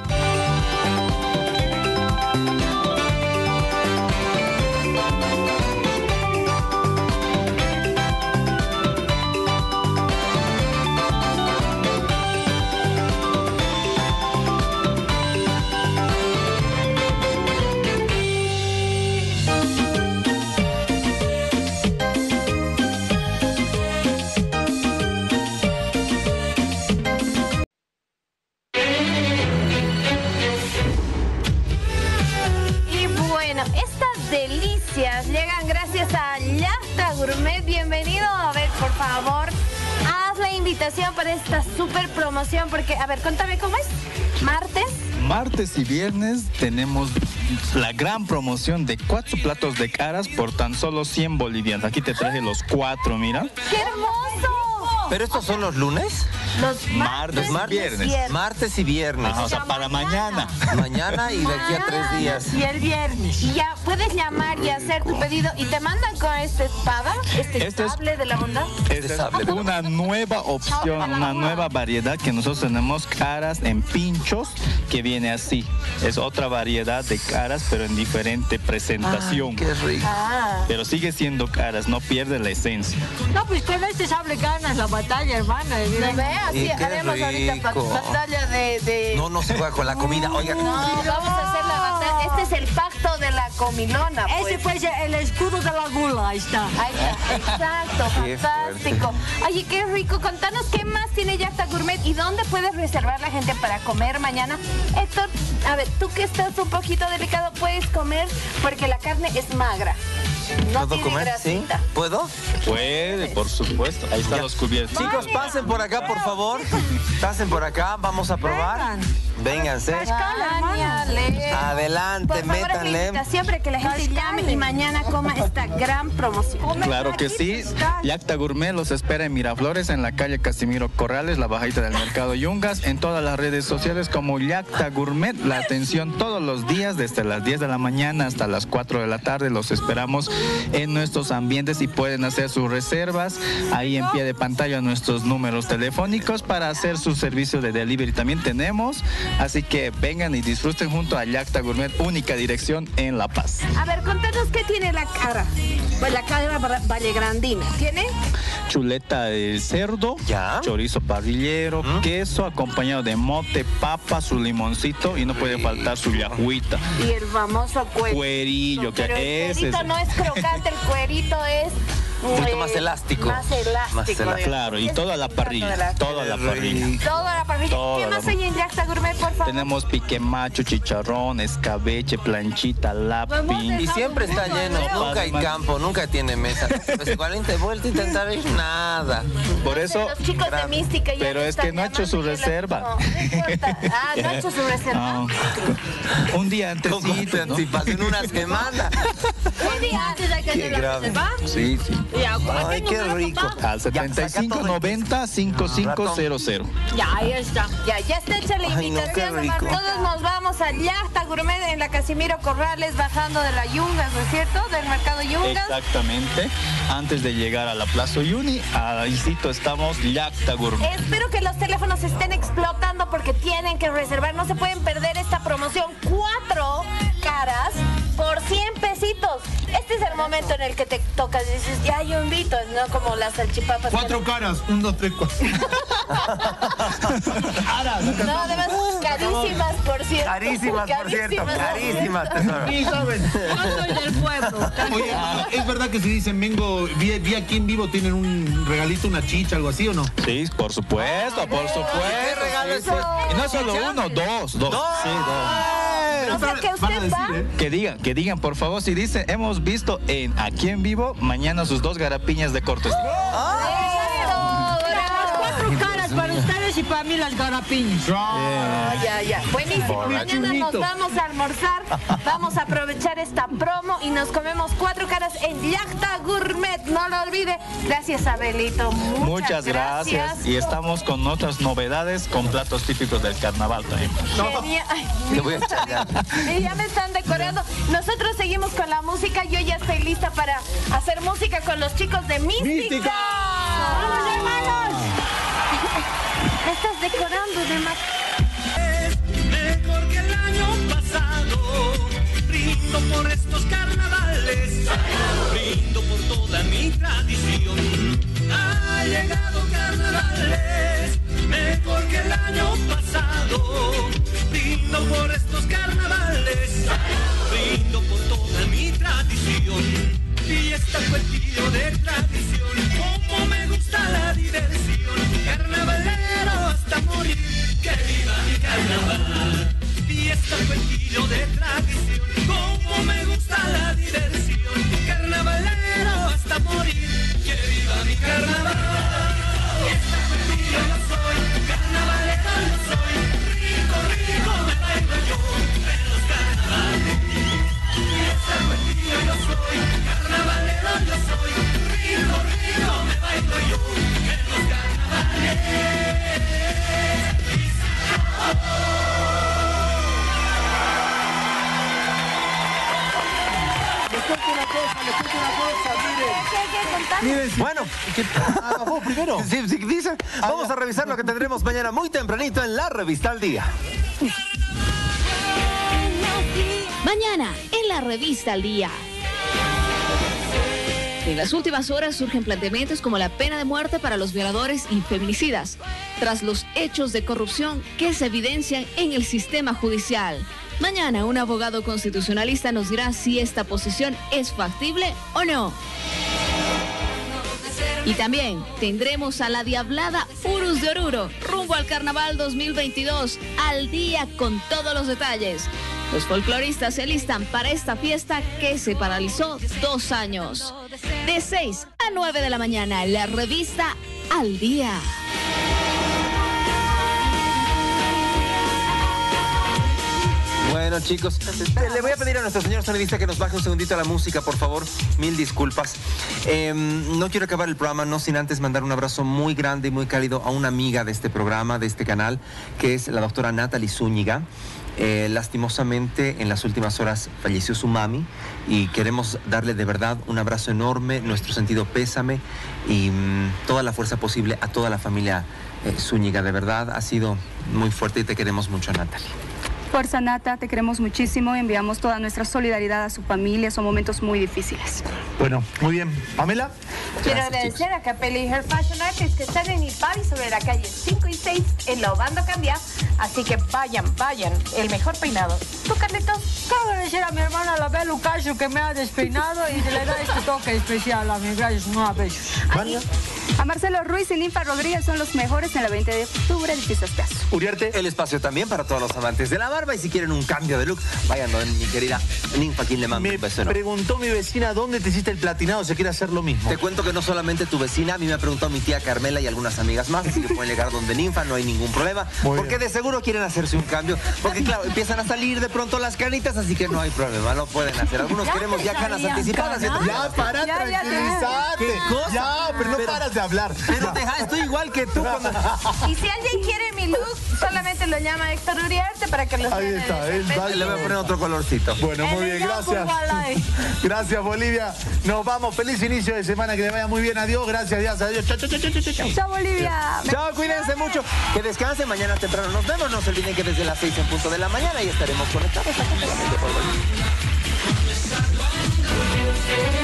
Speaker 1: Llegan gracias a Yasta Gourmet. Bienvenido. A ver, por favor, haz la invitación para esta super promoción. Porque, a ver, cuéntame cómo es.
Speaker 4: Martes y viernes tenemos la gran promoción de 4 platos de caras por tan solo 100 bolivianos. Aquí te traje los 4, mira.
Speaker 1: ¡Qué hermoso!
Speaker 15: ¿Pero estos son los lunes?
Speaker 1: Los martes
Speaker 4: y viernes.
Speaker 15: Martes y viernes.
Speaker 4: Ajá, o sea, para mañana.
Speaker 15: Mañana y de aquí a 3 días.
Speaker 1: Y el viernes. Y ya puedes llamar y hacer tu pedido. Y te mandan con esta espada, este sable de la bondad.
Speaker 4: Esta es una nueva opción, una nueva variedad que nosotros tenemos, caras en pinchos, que viene así. Es otra variedad de caras, pero en diferente presentación.
Speaker 15: ¡Qué rico!
Speaker 4: Pero sigue siendo caras, no pierde la esencia.
Speaker 27: No, pues con este sable ganas la batalla, hermana.
Speaker 1: ¿No ve? Así haremos ahorita batalla de...
Speaker 15: No se juega con la comida. Oigan.
Speaker 1: No, vamos a hacer la batalla Este es el pacto de la comilona.
Speaker 27: Ese fue el escudo de la gula, ahí está.
Speaker 1: Ahí está, exacto, fantástico. Oye, qué rico. Contanos qué más tiene Yacta Gourmet y dónde puedes reservar la gente para comer mañana. Héctor, a ver, tú que estás un poquito delicado, puedes comer porque la carne es magra. No
Speaker 15: ¿Puedo comer?
Speaker 1: Grasita.
Speaker 15: ¿Sí? ¿Puedo?
Speaker 4: Puede, por supuesto. Ahí están los cubiertos.
Speaker 15: Chicos, pasen por acá, por favor. Pasen por acá, vamos a probar. Vénganse. Adelante,
Speaker 1: por favor,
Speaker 15: métanle.
Speaker 1: Siempre que la gente llame y mañana coma esta gran promoción.
Speaker 4: Claro que sí. Yacta Gourmet los espera en Miraflores, en la calle Casimiro Corrales, la bajadita del Mercado Yungas, en todas las redes sociales como Yacta Gourmet. La atención todos los días, desde las 10 de la mañana hasta las 4 de la tarde. Los esperamos en nuestros ambientes y pueden hacer sus reservas ahí en pie de pantalla, nuestros números telefónicos para hacer su servicio de delivery. También tenemos, así que vengan y disfruten junto a Yacta Gourmet, única dirección en La Paz.
Speaker 1: A ver, contanos qué tiene la cara. Pues la cara vallegrandina. ¿Tiene?
Speaker 4: Chuleta de cerdo, chorizo parrillero, queso acompañado de mote, papa, su limoncito y no puede faltar su yajuita.
Speaker 1: Y el famoso cuerito.
Speaker 4: Cuerillo, que
Speaker 1: pero
Speaker 4: ese
Speaker 1: el cuerito no es crocante, el cuerito es
Speaker 15: un poquito más elástico.
Speaker 1: Más elástico.
Speaker 4: Claro, y toda la parrilla. Toda la parrilla.
Speaker 1: Toda la parrilla. ¿Qué más hay en Yacta Gourmet, por favor?
Speaker 4: Tenemos pique macho, chicharrón, escabeche, planchita, lápiz.
Speaker 15: Y siempre está lleno, nunca hay campo, nunca tiene mesa. Pues 40 vueltas y intentar ir nada.
Speaker 4: Por eso.
Speaker 1: Los chicos de Mística ya
Speaker 4: pero es que no ha hecho su reserva.
Speaker 1: No importa. No ha hecho su reserva.
Speaker 4: No. Un día antes.
Speaker 15: Con anticipación, una semana.
Speaker 1: Un día antes hay que hacer la reserva.
Speaker 4: Sí, sí.
Speaker 15: Ay, qué rico.
Speaker 4: Al 7590-5500.
Speaker 1: Ya, ahí está. Ya está hecha la invitación. Todos nos vamos a Yacta Gourmet en la Casimiro Corrales, bajando de la Yungas, ¿no es cierto? Del Mercado Yungas.
Speaker 4: Exactamente. Antes de llegar a la Plaza Uyuni, ahí estamos, Yacta Gourmet.
Speaker 1: Espero que los teléfonos estén explotando porque tienen que reservar. No se pueden perder esta promoción. 4 caras por 100 pesitos. Este es el momento en el que te tocas y dices, ya yo invito, no como las salchipapas.
Speaker 3: 4 caras, 1, 2, 3, 4.
Speaker 1: No, además, carísimas, por cierto.
Speaker 15: Carísimas, por cierto. Carísimas, tesoro.
Speaker 3: Sí, saben.
Speaker 27: Yo soy del pueblo.
Speaker 3: Oye, ¿es verdad que si dicen vengo, vi aquí en vivo, tienen un regalito, una chicha, algo así o no?
Speaker 4: Sí, por supuesto, por supuesto.
Speaker 15: ¿Qué regalo es ese?
Speaker 4: Y no solo uno, dos. Sí, dos.
Speaker 1: O sea, que usted va.
Speaker 4: Que digan, por favor, si dicen, hemos visto aquí en vivo, mañana sus 2 garapiñas de cortesía.
Speaker 27: 4 caras para ustedes y para mí las garapiñas.
Speaker 1: Ya. Buenísimo. Mañana nos vamos a almorzar, vamos a aprovechar esta promo y nos comemos 4 caras en Yacta Gourmet. No lo olvide. Gracias, Abelito.
Speaker 4: Muchas gracias. Y estamos con otras novedades, con platos típicos del carnaval también.
Speaker 15: Te voy a echar ya.
Speaker 1: Ya me están decorando. Nosotros seguimos con la música. Yo ya estoy lista para hacer música con los chicos de Mística. ¡Vamos, hermanos! Me estás decorando de más.
Speaker 12: Mejor que el año pasado. Brindo por estos carnavales. Brindo por toda mi tradición. Ha llegado carnavales. Mejor que el año pasado. Brindo por estos carnavales. Brindo por toda mi tradición. Y esta cuentillo de tradición. Como me gusta la diversión. Carnavalero hasta morir. Que viva mi carnaval. Y esta cuentillo de tradición. Como me gusta la diversión. Carnavalero hasta morir. Que viva mi carnaval. Y esta cuentillo yo soy. Carnavalero yo soy. Rico, rico me bailo yo. En los carnavales. Y esta cuentillo yo soy. Carnavalero yo soy. Rico, rico me bailo yo. En los carnavales.
Speaker 3: Les cuento una cosa, miren.
Speaker 15: Bueno,
Speaker 3: vos primero.
Speaker 15: Sí, dice, vamos a revisar lo que tendremos mañana muy tempranito en la Revista al Día.
Speaker 5: Mañana en la Revista al Día. En las últimas horas surgen planteamientos como la pena de muerte para los violadores y feminicidas, tras los hechos de corrupción que se evidencian en el sistema judicial. Mañana un abogado constitucionalista nos dirá si esta posición es factible o no. Y también tendremos a la diablada Urus de Oruro, rumbo al Carnaval 2022, al día con todos los detalles. Los folcloristas se alistan para esta fiesta que se paralizó 2 años. De 6 a 9 de la mañana, la revista Al Día.
Speaker 15: Bueno, chicos, le voy a pedir a nuestro señor sonidista que nos baje un segundito la música, por favor. Mil disculpas. No quiero acabar el programa, no sin antes mandar un abrazo muy grande y muy cálido a una amiga de este programa, de este canal, que es la doctora Natalie Zúñiga. Lastimosamente, en las últimas horas falleció su mami y queremos darle de verdad un abrazo enorme, nuestro sentido pésame y toda la fuerza posible a toda la familia Zúñiga. De verdad, ha sido muy fuerte y te queremos mucho, Natalie.
Speaker 6: Fuerza, Nata, te queremos muchísimo y enviamos toda nuestra solidaridad a su familia. Son momentos muy difíciles.
Speaker 3: Bueno, muy bien. ¿Pamela?
Speaker 1: Quiero agradecer a Capelli Hair Fashion Artists que están en Ipari sobre la calle 5 y 6 en la Obando Cambia. Así que vayan, el mejor peinado. ¿Tú, Carlitos?
Speaker 27: Quiero agradecer a mi hermana la Belu Cacho que me ha despeinado y le da este toque especial a mi gracias. Unos besos.
Speaker 6: A Marcelo Ruiz y Ninfa Rodríguez son los mejores en la 20 de octubre de Pisos Piazzo.
Speaker 15: Uriarte, el espacio también para todos los amantes de la barba y si quieren un cambio de look, vayan donde mi querida Ninfa, quien le manda un beso.
Speaker 3: Me preguntó mi vecina dónde te hiciste el platinado, se quiere hacer lo mismo.
Speaker 15: Te cuento que no solamente tu vecina, a mí me ha preguntado mi tía Carmela y algunas amigas más, así que pueden llegar donde Ninfa, no hay ningún problema. Porque de seguro quieren hacerse un cambio, porque claro, empiezan a salir de pronto las canitas, así que no hay problema, lo pueden hacer. Algunos queremos ya canas anticipadas.
Speaker 3: Ya, para tranquilizarte.
Speaker 15: ¿Qué cosa?
Speaker 3: Ya, pero no paras de hablar.
Speaker 15: Pero estoy igual que tú.
Speaker 1: Y si alguien quiere mi look, solamente lo llama Héctor Uriarte para que lo
Speaker 3: Ahí está,
Speaker 15: le voy a poner otro colorcito.
Speaker 3: Bueno, muy bien, gracias. Gracias, Bolivia. Nos vamos. Feliz inicio de semana, que le vaya muy bien. Adiós, gracias, adiós. Chao, chao, chao, chao, chao.
Speaker 6: Chao, Bolivia.
Speaker 15: Chao, cuídense mucho. Que descansen. Mañana temprano nos vemos. No se olviden que desde las 6 en punto de la mañana y estaremos conectados acá solamente por Bolivia.